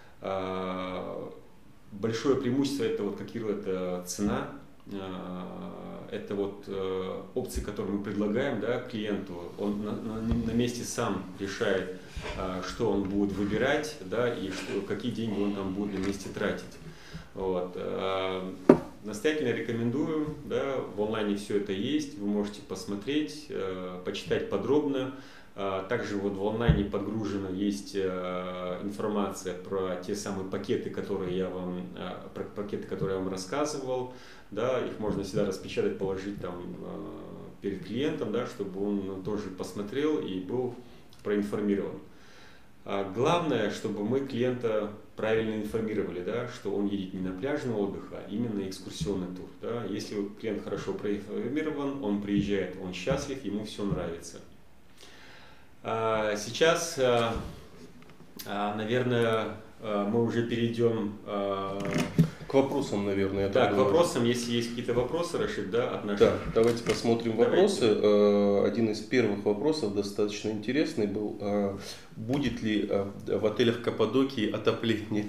B: Большое преимущество это, вот, как Кирилл, это цена, это вот опции, которые мы предлагаем, да, клиенту. Он на, на, на месте сам решает, что он будет выбирать, да, и что, какие деньги он там будет на месте тратить. Вот. Настоятельно рекомендую, да, в онлайне все это есть, вы можете посмотреть, почитать подробно. Также вот в онлайне подгружена есть информация про те самые пакеты, которые я вам, про пакеты, которые я вам рассказывал. Да, их можно всегда распечатать, положить там перед клиентом, да, чтобы он тоже посмотрел и был проинформирован. Главное, чтобы мы клиента правильно информировали, да, что он едет не на пляжный отдых, а именно экскурсионный тур. Да. Если клиент хорошо проинформирован, он приезжает, он счастлив, ему все нравится. Сейчас, наверное, мы уже перейдем
A: к вопросам, наверное.
B: Да, к вопросам, если есть какие-то вопросы, Рашид, да, от наших.
A: Да, давайте посмотрим вопросы. Давайте. Один из первых вопросов достаточно интересный был. Будет ли в отелях Каппадокии отопление?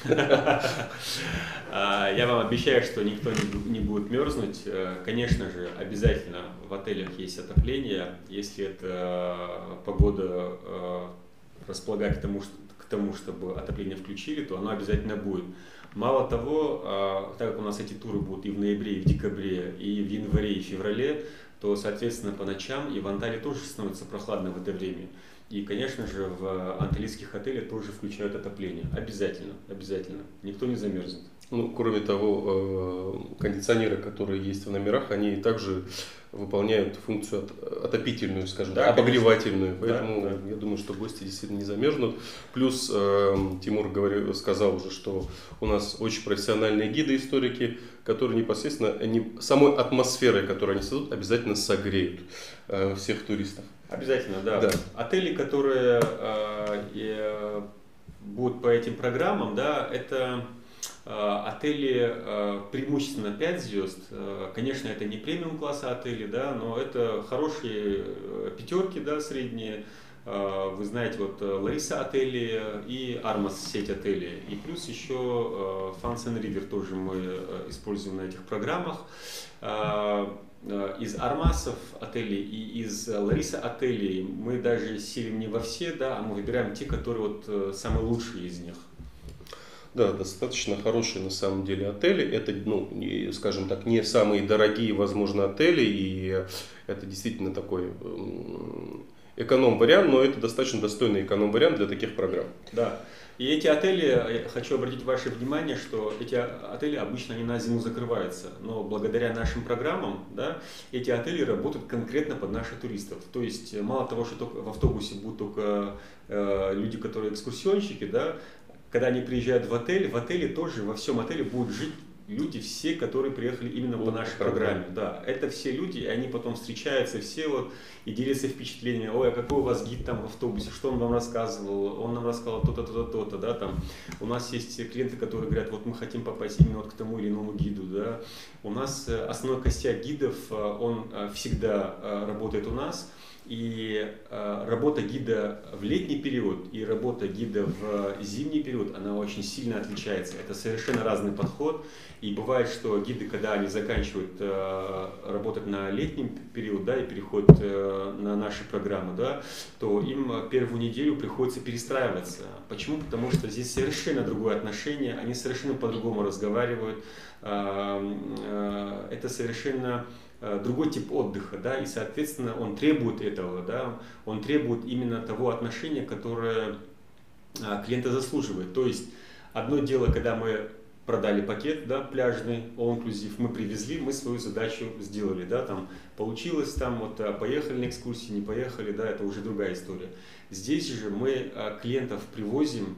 B: Я вам обещаю, что никто не будет мерзнуть. Конечно же, обязательно в отелях есть отопление. Если эта погода располагает к тому, к тому, чтобы отопление включили, то оно обязательно будет. Мало того, так как у нас эти туры будут и в ноябре, и в декабре, и в январе, и в феврале, то, соответственно, по ночам и в Анталии тоже становится прохладно в это время. И, конечно же, в анталийских отелях тоже включают отопление. Обязательно, обязательно. Никто не замерзнет.
A: Ну, кроме того, кондиционеры, которые есть в номерах, они также выполняют функцию отопительную, скажем так, да, обогревательную. Поэтому да, да. я думаю, что гости действительно не замерзнут. Плюс э, Тимур говорил, сказал уже, что у нас очень профессиональные гиды-историки, которые непосредственно они, самой атмосферой, которую они создадут, обязательно согреют э, всех туристов.
B: Обязательно, да. да. Отели, которые э, э, будут по этим программам, да, это отели преимущественно пять звезд. Конечно, это не премиум класса отели, да, но это хорошие пятерки, да, средние. Вы знаете, вот Лариса отели и Армас сеть отелей. И плюс еще Fans and River тоже мы используем на этих программах. Из Армасов отелей и из Лариса отелей мы даже силим не во все, да, а мы выбираем те, которые вот самые лучшие из них.
A: Да, достаточно хорошие на самом деле отели. Это, ну, не, скажем так, не самые дорогие, возможно, отели. И это действительно такой эконом-вариант, но это достаточно достойный эконом-вариант для таких программ.
B: Да. И эти отели, я хочу обратить ваше внимание, что эти отели обычно они на зиму закрываются. Но благодаря нашим программам, да, эти отели работают конкретно под наших туристов. То есть мало того, что только в автобусе будут только э, люди, которые экскурсионщики, да, когда они приезжают в отель, в отеле тоже, во всем отеле будут жить люди, все, которые приехали именно вот по нашей программе. Да, это все люди, и они потом встречаются все вот, и делятся впечатлениями. Ой, а какой у вас гид там в автобусе, что он вам рассказывал? Он нам рассказал то-то, то-то, то-то, да, там. У нас есть клиенты, которые говорят, вот мы хотим попасть именно вот к тому или иному гиду, да. У нас основной костяк гидов, он всегда работает у нас. И э, работа гида в летний период и работа гида в зимний период, она очень сильно отличается. Это совершенно разный подход. И бывает, что гиды, когда они заканчивают э, работать на летний период, да, и переходят э, на наши программы, да, то им первую неделю приходится перестраиваться. Почему? Потому что здесь совершенно другое отношение, они совершенно по-другому разговаривают. Э, э, это совершенно другой тип отдыха, да, и, соответственно, он требует этого, да, он требует именно того отношения, которое клиента заслуживает. То есть, одно дело, когда мы продали пакет, да, пляжный, all-inclusive, мы привезли, мы свою задачу сделали, да, там, получилось, там, вот, поехали на экскурсии, не поехали, да, это уже другая история. Здесь же мы клиентов привозим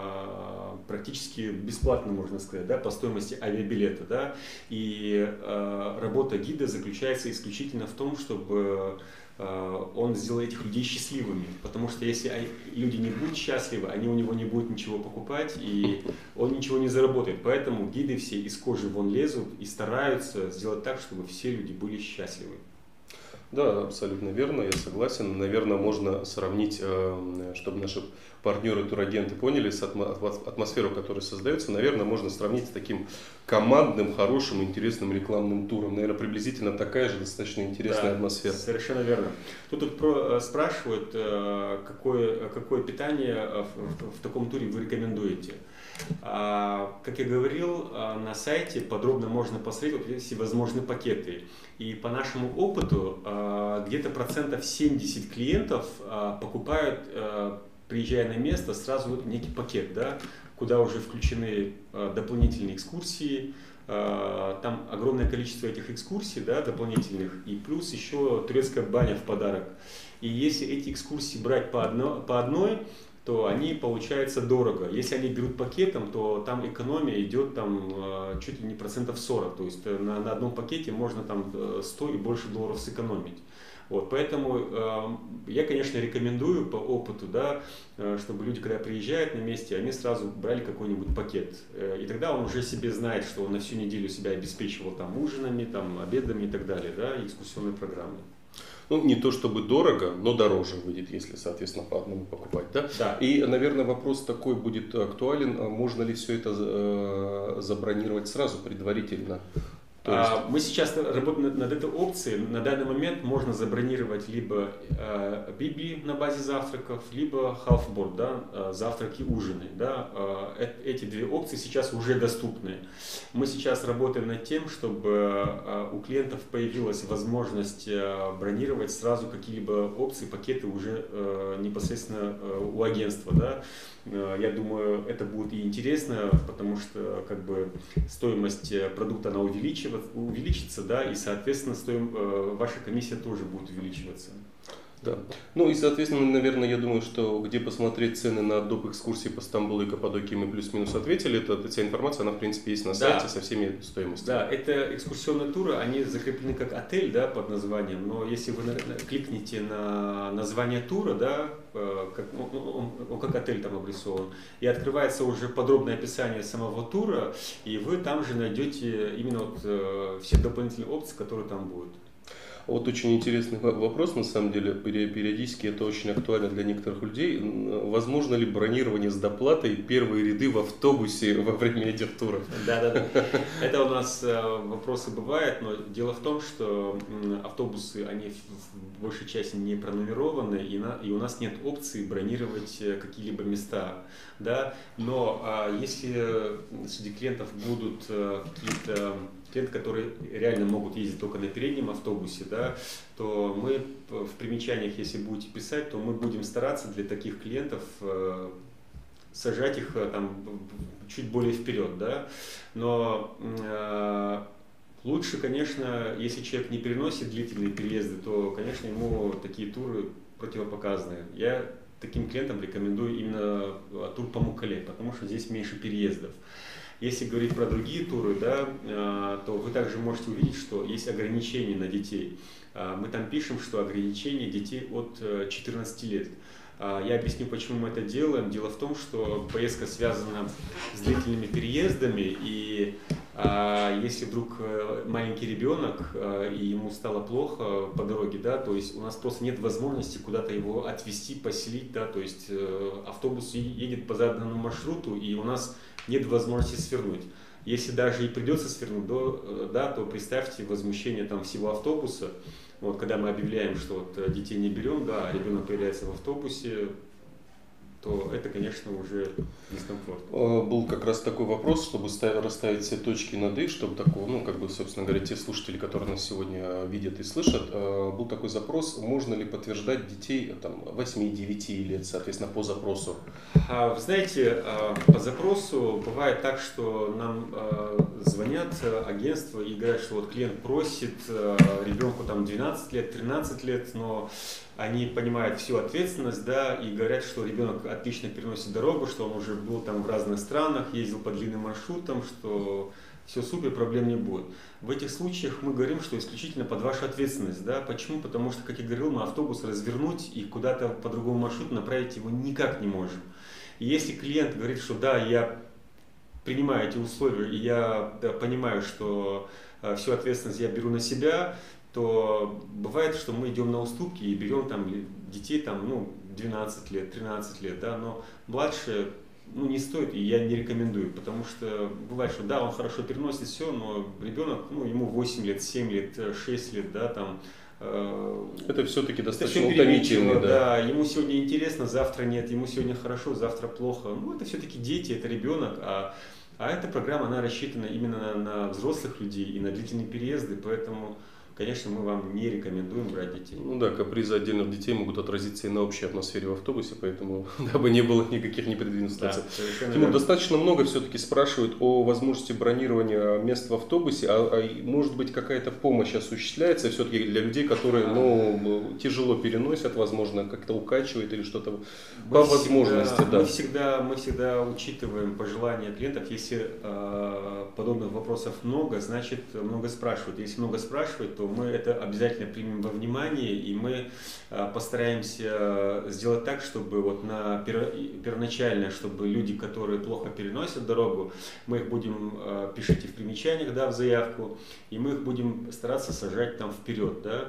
B: а, практически бесплатно, можно сказать, да, по стоимости авиабилета, да, и а, работа гида заключается исключительно в том, чтобы а, он сделал этих людей счастливыми, потому что если люди не будут счастливы, они у него не будут ничего покупать, и он ничего не заработает, поэтому гиды все из кожи вон лезут и стараются сделать так, чтобы все люди были счастливы.
A: Да, абсолютно верно, я согласен. Наверное, можно сравнить, чтобы наши партнеры, турагенты поняли атмосферу, которая создается, наверное, можно сравнить с таким командным, хорошим, интересным рекламным туром. Наверное, приблизительно такая же достаточно интересная
B: да,
A: атмосфера.
B: Совершенно верно. Тут, тут про, спрашивают, какое, какое питание в, в таком туре вы рекомендуете. Как я говорил, на сайте подробно можно посмотреть всевозможные пакеты. И по нашему опыту где-то процентов семьдесят клиентов покупают, приезжая на место, сразу некий пакет, да, куда уже включены дополнительные экскурсии. Там огромное количество этих экскурсий, да, дополнительных, и плюс еще турецкая баня в подарок. И если эти экскурсии брать по одной, по одной то они получаются дорого. Если они берут пакетом, то там экономия идет там, чуть ли не процентов сорок. То есть на, на одном пакете можно там сто и больше долларов сэкономить. Вот, поэтому э, я, конечно, рекомендую по опыту, да, э, чтобы люди, когда приезжают на месте, они сразу брали какой-нибудь пакет. Э, и тогда он уже себе знает, что он на всю неделю себя обеспечивал там, ужинами, там, обедами и так далее, да, и экскурсионной программой.
A: Ну, не то чтобы дорого, но дороже выйдет, если, соответственно, по одному покупать. Да?
B: Да.
A: И, наверное, вопрос такой будет актуален. Можно ли все это э, забронировать сразу, предварительно?
B: То есть... а, мы сейчас работаем над, над этой опцией. На данный момент можно забронировать либо э, би би на базе завтраков, либо half-board, да, завтраки, ужины. Да. Э, эти две опции сейчас уже доступны. Мы сейчас работаем над тем, чтобы э, у клиентов появилась возможность э, бронировать сразу какие-либо опции, пакеты уже э, непосредственно э, у агентства. Да. Я думаю, это будет и интересно, потому что как бы стоимость продукта она увеличится, да, и, соответственно, стоим, ваша комиссия тоже будет увеличиваться.
A: Да. Ну и, соответственно, наверное, я думаю, что где посмотреть цены на доп. Экскурсии по Стамбулу и Каппадокии мы плюс-минус ответили. Это, вся информация, она, в принципе, есть на сайте, да, со всеми стоимостями.
B: Да, это экскурсионные туры, они закреплены как отель, да, под названием, но если вы кликните на название тура, да, как, он, он как отель там обрисован, и открывается уже подробное описание самого тура, и вы там же найдете именно вот все дополнительные опции, которые там будут.
A: Вот очень интересный вопрос, на самом деле, периодически это очень актуально для некоторых людей. Возможно ли бронирование с доплатой первые ряды в автобусе во время этих туров?
B: Да, да, да. Это у нас вопросы бывают, но дело в том, что автобусы, они в большей части не пронумерованы, и, на, и у нас нет опции бронировать какие-либо места. Да? Но а, если среди клиентов будут какие-то клиенты, которые реально могут ездить только на переднем автобусе, да, то мы в примечаниях, если будете писать, то мы будем стараться для таких клиентов э, сажать их там, чуть более вперед. Да? Но э, лучше, конечно, если человек не переносит длительные переезды, то, конечно, ему такие туры противопоказаны. Я таким клиентам рекомендую именно тур по Муккале, потому что здесь меньше переездов. Если говорить про другие туры, да, то вы также можете увидеть, что есть ограничения на детей. Мы там пишем, что ограничения детей от четырнадцати лет. Я объясню, почему мы это делаем. Дело в том, что поездка связана с длительными переездами, и если вдруг маленький ребенок и ему стало плохо по дороге, да, то есть у нас просто нет возможности куда-то его отвезти, поселить, да, то есть автобус едет по заданному маршруту, и у нас нет возможности свернуть. Если даже и придется свернуть, то, да, то представьте возмущение там всего автобуса. Вот, когда мы объявляем, что вот детей не берем, да, а ребенок появляется в автобусе, то это, конечно, уже дискомфорт.
A: Был как раз такой вопрос, чтобы расставить все точки над «и», чтобы такого, ну, как бы, собственно говоря, те слушатели, которые нас сегодня видят и слышат, был такой запрос, можно ли подтверждать детей там восьми-девяти лет, соответственно, по запросу?
B: Вы знаете, по запросу бывает так, что нам звонят агентства и говорят, что вот клиент просит ребенку там двенадцать лет, тринадцать лет, но они понимают всю ответственность, да, и говорят, что ребенок отлично переносит дорогу, что он уже был там в разных странах, ездил по длинным маршрутам, что все супер, проблем не будет. В этих случаях мы говорим, что исключительно под вашу ответственность, да, почему? Потому что, как я говорил, мы автобус развернуть и куда-то по другому маршруту направить его никак не можем. И если клиент говорит, что да, я принимаю эти условия, и я да, понимаю, что э, всю ответственность я беру на себя, то бывает, что мы идем на уступки и берем там детей там, ну, двенадцать лет, тринадцать лет, да, но младше, ну, не стоит, и я не рекомендую, потому что бывает, что да, он хорошо переносит все, но ребенок, ну, ему восемь лет, семь лет, шесть лет, да, там.
A: Э, это все-таки достаточно утомительно, да.
B: Да, ему сегодня интересно, завтра нет, ему сегодня хорошо, завтра плохо. Ну, это все-таки дети, это ребенок, а, а эта программа, она рассчитана именно на, на взрослых людей и на длительные переезды, поэтому, конечно, мы вам не рекомендуем брать детей.
A: Ну да, капризы отдельных детей могут отразиться и на общей атмосфере в автобусе, поэтому дабы не было никаких непредвиденных ситуаций. Да, Тимур, достаточно много все-таки спрашивают о возможности бронирования мест в автобусе, а, а может быть какая-то помощь осуществляется все-таки для людей, которые ну, тяжело переносят, возможно, как-то укачивает или что-то по
B: всегда,
A: возможности. Да.
B: Мы, всегда, мы всегда учитываем пожелания клиентов. Если э, подобных вопросов много, значит много спрашивают. Если много спрашивают, то мы это обязательно примем во внимание, и мы э, постараемся сделать так, чтобы вот на пер, первоначально, чтобы люди, которые плохо переносят дорогу, мы их будем, э, пишите в примечаниях, да, в заявку, и мы их будем стараться сажать там вперед, да,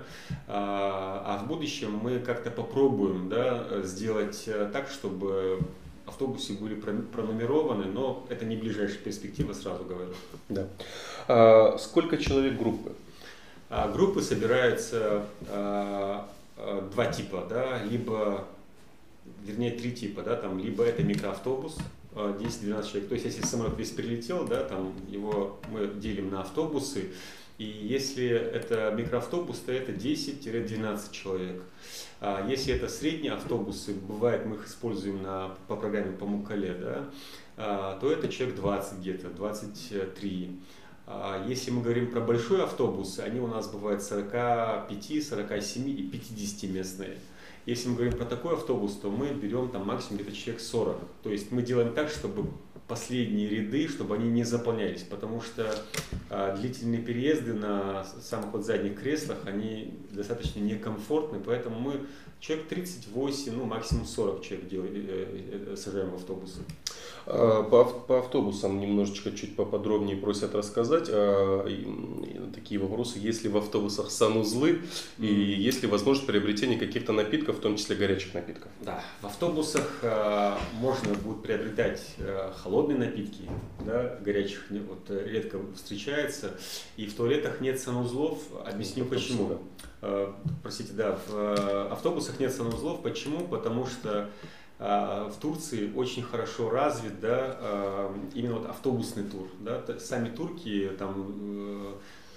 B: а, а в будущем мы как-то попробуем, да, сделать так, чтобы автобусы были пронумерованы, но это не ближайшая перспектива, сразу говорю.
A: Да. А, сколько человек группы?
B: Группы собираются э, э, два типа, да, либо, вернее, три типа, да, там, либо это микроавтобус, э, десять-двенадцать человек, то есть если самолет весь прилетел, да, там его мы делим на автобусы, и если это микроавтобус, то это десять-двенадцать человек. А если это средние автобусы, бывает мы их используем на, по программе по Мукале, да, а, то это человек двадцать где-то, двадцать три. Если мы говорим про большой автобус, они у нас бывают сорок пять, сорок семь и пятидесятиместные. Если мы говорим про такой автобус, то мы берем там максимум где-то человек сорок. То есть мы делаем так, чтобы последние ряды, чтобы они не заполнялись, потому что а, длительные переезды на самых вот задних креслах, они достаточно некомфортны, поэтому мы человек тридцать восемь, ну максимум сорок человек делаем, э, э, сажаем в автобусы.
A: По, по автобусам немножечко чуть поподробнее просят рассказать. Такие вопросы, есть ли в автобусах санузлы mm-hmm. и есть ли возможность приобретения каких-то напитков, в том числе горячих напитков?
B: Да, в автобусах э, можно будет приобретать э, холодные напитки, да, горячих вот, редко встречается. И в туалетах нет санузлов. Объясню почему. Да. Э, простите, да, в э, автобусах нет санузлов. Почему? Потому что в Турции очень хорошо развит, да, именно вот автобусный тур. Да. Сами турки там,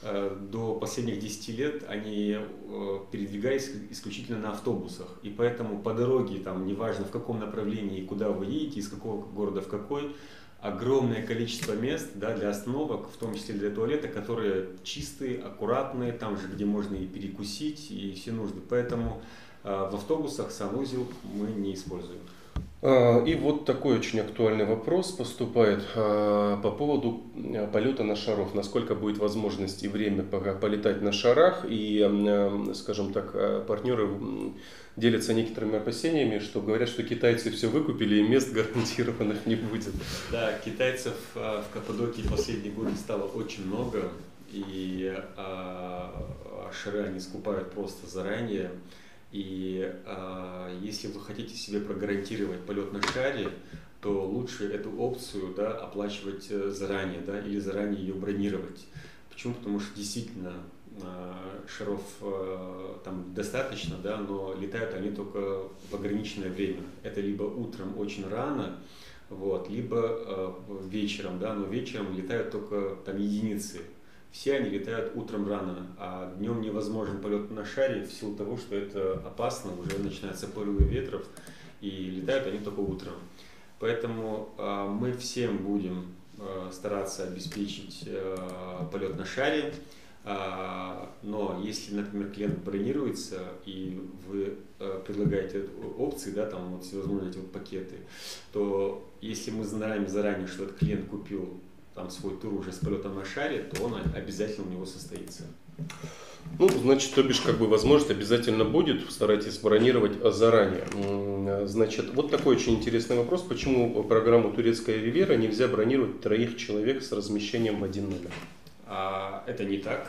B: до последних десяти лет они передвигались исключительно на автобусах. И поэтому по дороге, там, неважно в каком направлении и куда вы едете, из какого города в какой, огромное количество мест, да, для остановок, в том числе для туалета, которые чистые, аккуратные, там же, где можно и перекусить, и все нужды. Поэтому в автобусах санузел мы не используем.
A: И вот такой очень актуальный вопрос поступает по поводу полета на шаров. Насколько будет возможность и время полетать на шарах. И, скажем так, партнеры делятся некоторыми опасениями, что говорят, что китайцы все выкупили и мест гарантированных не будет.
B: Да, китайцев в Каппадокии в последние годы стало очень много. И шары они скупают просто заранее. И э, если вы хотите себе прогарантировать полет на шаре, то лучше эту опцию, да, оплачивать заранее, да, или заранее ее бронировать. Почему? Потому что действительно э, шаров э, там достаточно, да, но летают они только в ограниченное время. Это либо утром очень рано, вот, либо э, вечером, да, но вечером летают только там единицы. Все они летают утром рано, а днем невозможен полет на шаре в силу того, что это опасно, уже начинаются порывы ветров, и летают они только утром. Поэтому э, мы всем будем э, стараться обеспечить э, полет на шаре, э, но если, например, клиент бронируется, и вы э, предлагаете опции, да, там вот всевозможные эти вот пакеты, то если мы знаем заранее, что этот клиент купил там свой тур уже с полетом на шаре, то он обязательно у него состоится.
A: Ну, значит, то бишь, как бы возможность обязательно будет, старайтесь бронировать заранее. Значит, вот такой очень интересный вопрос, почему программу «Турецкая ривьера» нельзя бронировать троих человек с размещением в один номер?
B: А, это не так.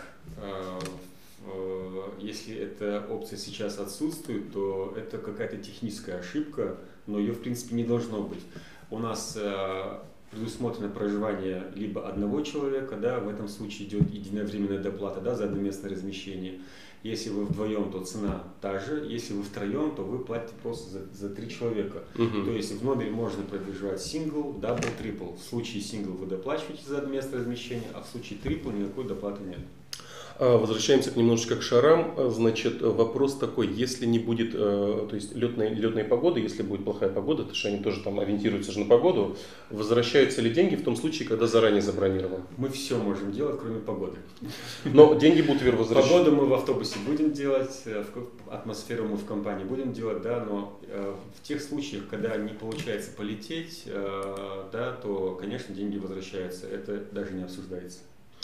B: Если эта опция сейчас отсутствует, то это какая-то техническая ошибка, но ее, в принципе, не должно быть. У нас предусмотрено проживание либо одного человека, да, в этом случае идет единовременная доплата, да, за одноместное размещение. Если вы вдвоем, то цена та же, если вы втроем, то вы платите просто за, за три человека. Uh-huh. То есть в номере можно проживать сингл, дабл, трипл. В случае сингл вы доплачиваете за одноместное размещение, а в случае трипл никакой доплаты нет.
A: Возвращаемся к немножечко к шарам. Значит, вопрос такой, если не будет, то есть летной, летной погоды, если будет плохая погода, то что они тоже там ориентируются же на погоду, возвращаются ли деньги в том случае, когда заранее забронирован?
B: Мы все можем делать, кроме погоды.
A: Но деньги будут возвращаться.
B: Погоду мы в автобусе будем делать, атмосферу мы в компании будем делать, да, но в тех случаях, когда не получается полететь, да, то, конечно, деньги возвращаются. Это даже не обсуждается.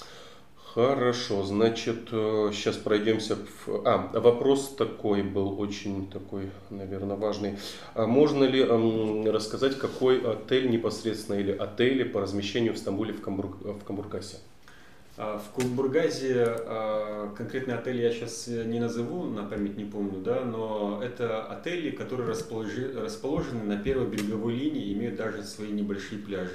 A: Хорошо, значит, сейчас пройдемся. В... А, вопрос такой был, очень такой, наверное, важный. А можно ли эм, рассказать, какой отель непосредственно или отели по размещению в Стамбуле в, Камбур... в Камбургасе?
B: В Камбургазе конкретный отель я сейчас не назову, на память не помню, да, но это отели, которые расположи... расположены на первой береговой линии, имеют даже свои небольшие пляжи.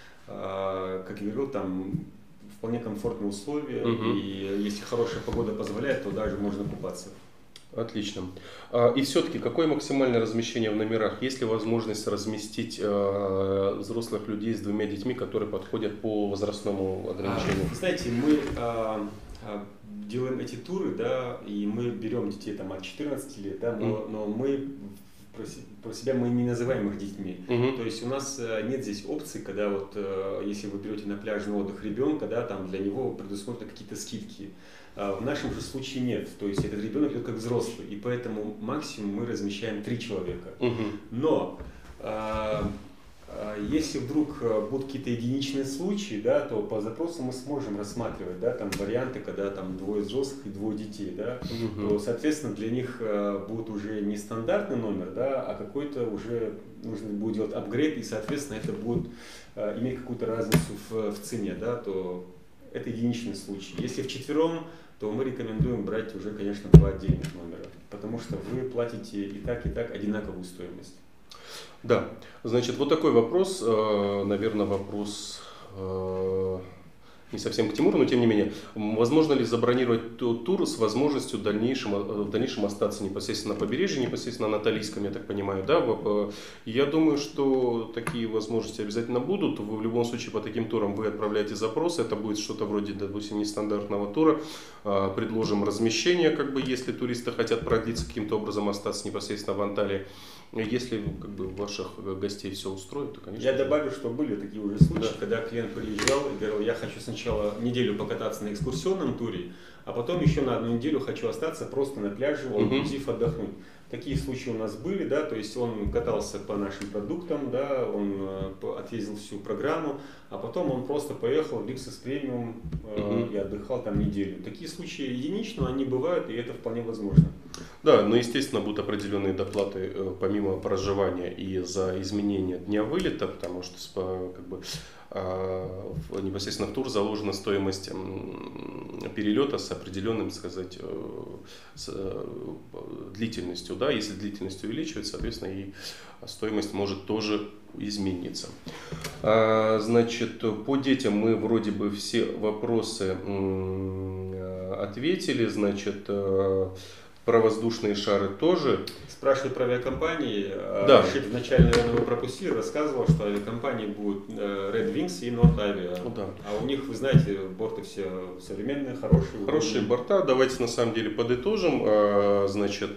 B: Как я говорил, там вполне комфортные условия, uh-huh. и если хорошая погода позволяет, то даже можно купаться.
A: Отлично. И все-таки, какое максимальное размещение в номерах? Есть ли возможность разместить э, взрослых людей с двумя детьми, которые подходят по возрастному ограничению?
B: А, знаете, мы а, а, делаем эти туры, да, и мы берем детей там, от четырнадцати лет, да, но, mm. но мы про, про себя мы не называем их детьми. Mm-hmm. То есть у нас нет здесь опции, когда вот, если вы берете на пляжный отдых ребенка, да, там для него предусмотрены какие-то скидки. В нашем же случае нет, то есть этот ребенок идет как взрослый, и поэтому максимум мы размещаем три человека. Uh-huh. Но а, а, если вдруг будут какие-то единичные случаи, да, то по запросу мы сможем рассматривать, да, там варианты, когда там двое взрослых и двое детей, да, uh-huh. то, соответственно, для них а, будет уже не стандартный номер, да, а какой-то уже нужно будет делать апгрейд, и, соответственно, это будет а, иметь какую-то разницу в, в цене, да, то это единичный случай. Если вчетвером, то мы рекомендуем брать уже, конечно, два отдельных номера, потому что вы платите и так, и так одинаковую стоимость.
A: Да, значит, вот такой вопрос, наверное, вопрос не совсем к Тимуру, но тем не менее. Возможно ли забронировать тур с возможностью в дальнейшем, в дальнейшем остаться непосредственно на побережье, непосредственно на Анатолийском, я так понимаю, да? Я думаю, что такие возможности обязательно будут. Вы в любом случае по таким турам вы отправляете запросы, это будет что-то вроде, допустим, нестандартного тура. Предложим размещение, как бы, если туристы хотят продлиться каким-то образом, остаться непосредственно в Анталии. Если как бы ваших гостей все устроит, то, конечно.
B: Я добавлю, что были такие уже случаи, да. Когда клиент приезжал и говорил, я хочу сначала неделю покататься на экскурсионном туре, а потом еще на одну неделю хочу остаться просто на пляже, all-inclusive, uh-huh. отдохнуть. Такие случаи у нас были, да, то есть он катался по нашим продуктам, да, он э, отъездил всю программу, а потом он просто поехал в Lexus Premium э, mm-hmm. и отдыхал там неделю. Такие случаи единично, они бывают, и это вполне возможно.
A: Да, но естественно будут определенные доплаты э, помимо проживания и за изменение дня вылета, потому что как бы, э, непосредственно в тур заложена стоимость э, перелета с определенным, сказать, э, с э, длительностью. Да? Если длительность увеличивается, соответственно, и стоимость может тоже измениться. А, значит, по детям мы вроде бы все вопросы м, ответили, значит, про воздушные шары тоже.
B: Спрашивают про авиакомпании.
A: Да.
B: Рашид вначале, наверное, вы пропустили, рассказывал, что авиакомпании будут Red Wings и Nordavia.
A: Да.
B: А у них, вы знаете, борты все современные, хорошие.
A: Хорошие борта. Давайте на самом деле подытожим. Значит,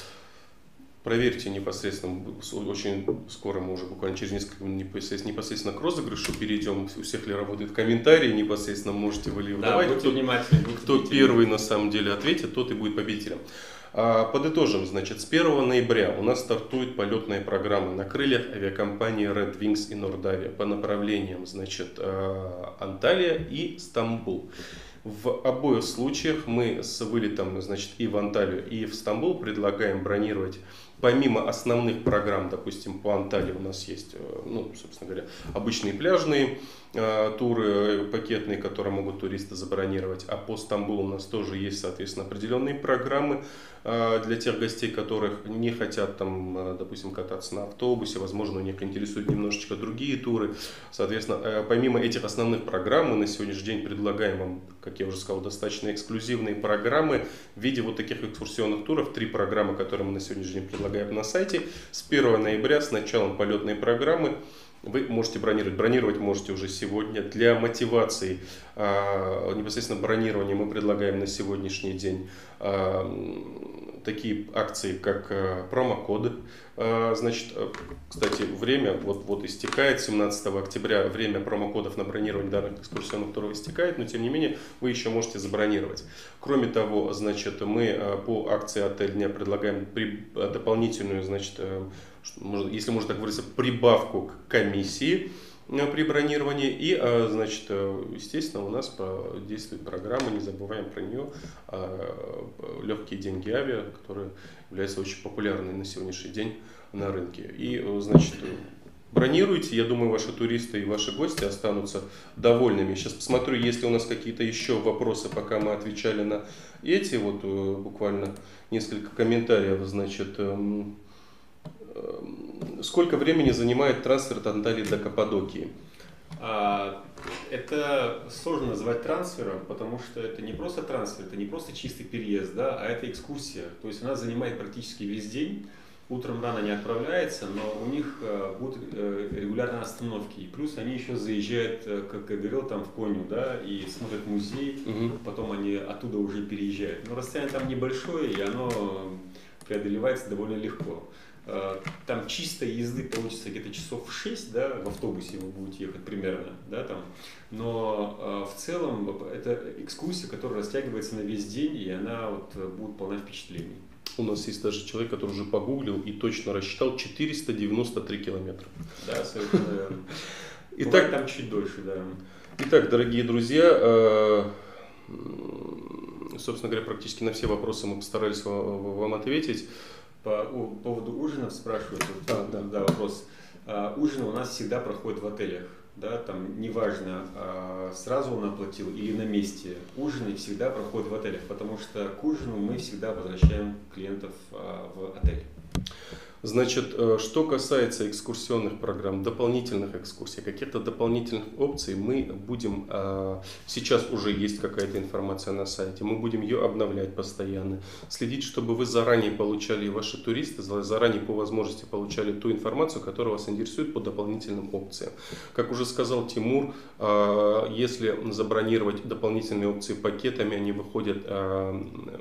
A: проверьте непосредственно, очень скоро мы уже буквально через несколько минут непосредственно, непосредственно к розыгрышу перейдем. У всех ли работают комментарии, непосредственно можете вы ли
B: да,
A: давать.
B: Будьте
A: кто,
B: внимательны. Будьте
A: кто
B: внимательны.
A: Первый на самом деле ответит, тот и будет победителем. Подытожим, значит, с первого ноября у нас стартует полетная программа на крыльях авиакомпании Red Wings и Nordavia по направлениям, значит, Анталия и Стамбул. В обоих случаях мы с вылетом, значит, и в Анталию, и в Стамбул предлагаем бронировать помимо основных программ, допустим, по Анталии у нас есть, ну, собственно говоря, обычные пляжные э, туры пакетные, которые могут туристы забронировать, а по Стамбулу у нас тоже есть, соответственно, определенные программы э, для тех гостей, которых не хотят, там, э, допустим, кататься на автобусе, возможно, у них интересуют немножечко другие туры. Соответственно, э, помимо этих основных программ, мы на сегодняшний день предлагаем вам, как я уже сказал, достаточно эксклюзивные программы в виде вот таких экскурсионных туров. Три программы, которые мы на сегодняшний день предлагаем на сайте. С первого ноября, с началом полетной программы, вы можете бронировать. Бронировать можете уже сегодня. Для мотивации э, непосредственно бронирования мы предлагаем на сегодняшний день э, такие акции, как э, промокоды. Э, значит, э, кстати, время вот, вот истекает семнадцатого октября, время промокодов на бронирование данных экскурсионных туров истекает, но тем не менее вы еще можете забронировать. Кроме того, значит, мы э, по акции «Отель дня» предлагаем при, э, дополнительную, значит, э, если можно так выразиться, прибавку к комиссии при бронировании. И, значит, естественно, у нас действует программа, не забываем про нее, легкие деньги авиа, которые являются очень популярной на сегодняшний день на рынке. И, значит, бронируйте, я думаю, ваши туристы и ваши гости останутся довольными. Сейчас посмотрю, есть ли у нас какие-то еще вопросы, пока мы отвечали на эти, вот буквально несколько комментариев, значит. Сколько времени занимает трансфер от Анталии до Каппадокии?
B: Это сложно назвать трансфером, потому что это не просто трансфер, это не просто чистый переезд, да, а это экскурсия. То есть она занимает практически весь день. Утром рано не отправляется, но у них будут регулярные остановки. И плюс они еще заезжают, как я говорил, там в Конью, да, и смотрят музей, угу. Потом они оттуда уже переезжают. Но расстояние там небольшое, и оно преодолевается довольно легко. Там чистой езды получится где-то часов в шесть, да, в автобусе вы будете ехать примерно, да, там. Но э, в целом это экскурсия, которая растягивается на весь день, и она вот будет полна впечатлений.
A: У нас есть даже человек, который уже погуглил и точно рассчитал четыреста девяносто три километра.
B: Да, совершенно верно.
A: Итак,
B: там чуть дольше, да.
A: Итак, дорогие друзья, э, собственно говоря, практически на все вопросы мы постарались вам ответить.
B: По поводу ужинов спрашивают,
A: а,
B: да. Да, вопрос. А, ужины у нас всегда проходят в отелях, да, там неважно, а, сразу он оплатил или на месте. Ужины всегда проходят в отелях, потому что к ужину мы всегда возвращаем клиентов а, в отель.
A: Значит, что касается экскурсионных программ, дополнительных экскурсий, каких-то дополнительных опций, мы будем, сейчас уже есть какая-то информация на сайте, мы будем ее обновлять постоянно, следить, чтобы вы заранее получали, и ваши туристы заранее по возможности получали ту информацию, которая вас интересует по дополнительным опциям. Как уже сказал Тимур, если забронировать дополнительные опции пакетами, они выходят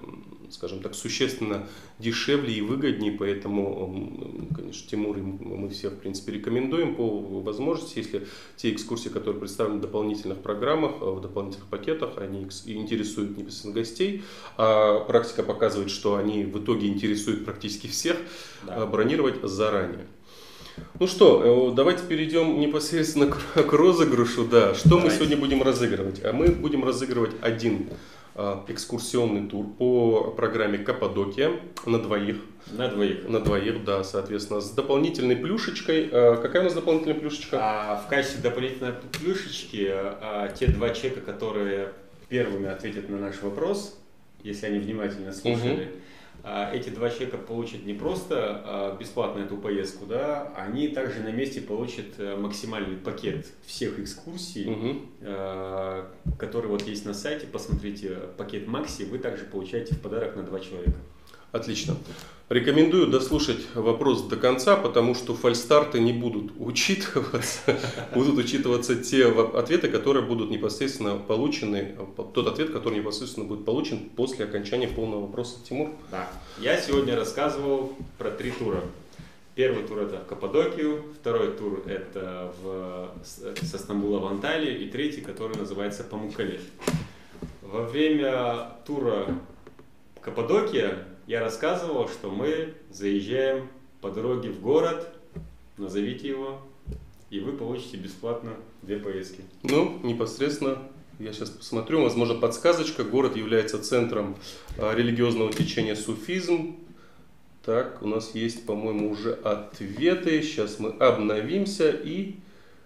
A: скажем так, существенно дешевле и выгоднее, поэтому, конечно, Тимур мы все, в принципе, рекомендуем по возможности, если те экскурсии, которые представлены в дополнительных программах, в дополнительных пакетах, они интересуют непосредственно гостей, а практика показывает, что они в итоге интересуют практически всех, да. Бронировать заранее. Ну что, давайте перейдем непосредственно к розыгрышу. Да, что давайте. Мы сегодня будем разыгрывать? А мы будем разыгрывать один а, экскурсионный тур по программе Каппадокия на двоих.
B: На двоих.
A: На двоих, да, соответственно, с дополнительной плюшечкой. А, какая у нас дополнительная плюшечка?
B: А, в качестве дополнительной плюшечки а, те два человека, которые первыми ответят на наш вопрос, если они внимательно слушали, угу. Эти два человека получат не просто бесплатно эту поездку, да, они также на месте получат максимальный пакет всех экскурсий, угу. который вот есть на сайте. Посмотрите пакет Макси, вы также получаете в подарок на два человека.
A: Отлично. Рекомендую дослушать вопрос до конца, потому что фальстарты не будут учитываться. Будут учитываться те ответы, которые будут непосредственно получены, тот ответ, который непосредственно будет получен после окончания полного вопроса. Тимур?
B: Да. Я сегодня рассказывал про три тура. Первый тур это в Каппадокию, второй тур это в, со Стамбула в Анталию и третий, который называется Памуккале. Во время тура Каппадокия я рассказывал, что мы заезжаем по дороге в город, назовите его, и вы получите бесплатно две поездки.
A: Ну, непосредственно, я сейчас посмотрю, возможно, подсказочка. Город является центром а, религиозного течения суфизм. Так, у нас есть, по-моему, уже ответы. Сейчас мы обновимся, и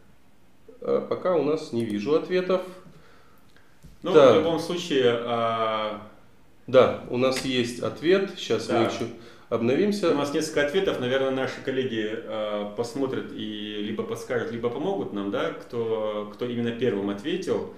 A: а, пока у нас не вижу ответов.
B: Ну, так. В любом случае... А...
A: Да, у нас есть ответ, сейчас да. мы еще обновимся.
B: У нас несколько ответов, наверное, наши коллеги э, посмотрят и либо подскажут, либо помогут нам, да, кто, кто именно первым ответил.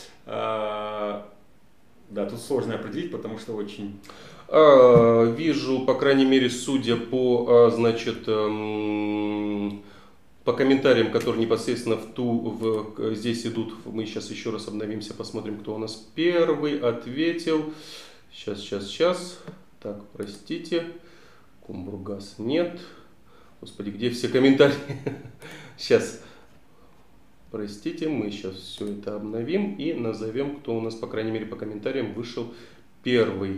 B: Э, да, тут сложно определить, потому что очень...
A: А, вижу, по крайней мере, судя по, значит, эм, по комментариям, которые непосредственно в ту, в, здесь идут, мы сейчас еще раз обновимся, посмотрим, кто у нас первый ответил. Сейчас, сейчас, сейчас. Так, простите. Кумбургас нет. Господи, где все комментарии? Сейчас. Простите, мы сейчас все это обновим и назовем, кто у нас, по крайней мере, по комментариям вышел первый.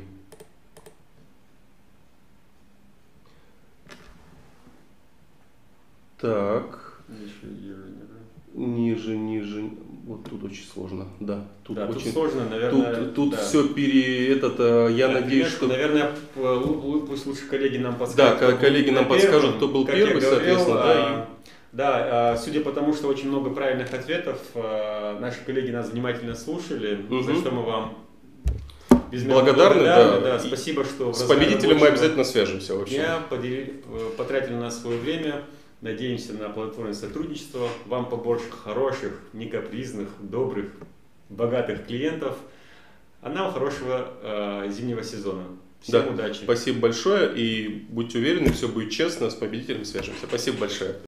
A: Так. Ниже, ниже. Вот тут очень сложно, да. Тут,
B: да,
A: очень,
B: тут сложно, наверное.
A: Тут, тут
B: да.
A: все пере... Этот, я да, надеюсь, что...
B: Наверное, пусть лучше коллеги нам подскажут.
A: Да, коллеги нам первым, подскажут, кто был первый, говорил, соответственно.
B: А, да, и... да, судя по тому, что очень много правильных ответов, наши коллеги нас внимательно слушали, угу. за что мы вам
A: благодарны. Да.
B: Да, спасибо, что...
A: С победителем мы обязательно свяжемся. Вообще.
B: Я потратили на свое время. Надеемся на плодотворное сотрудничество. Вам побольше хороших, не капризных, добрых, богатых клиентов. А нам хорошего э, зимнего сезона. Всем
A: да.
B: удачи.
A: Спасибо большое. И будьте уверены, все будет честно. С победителем свяжемся. Спасибо большое.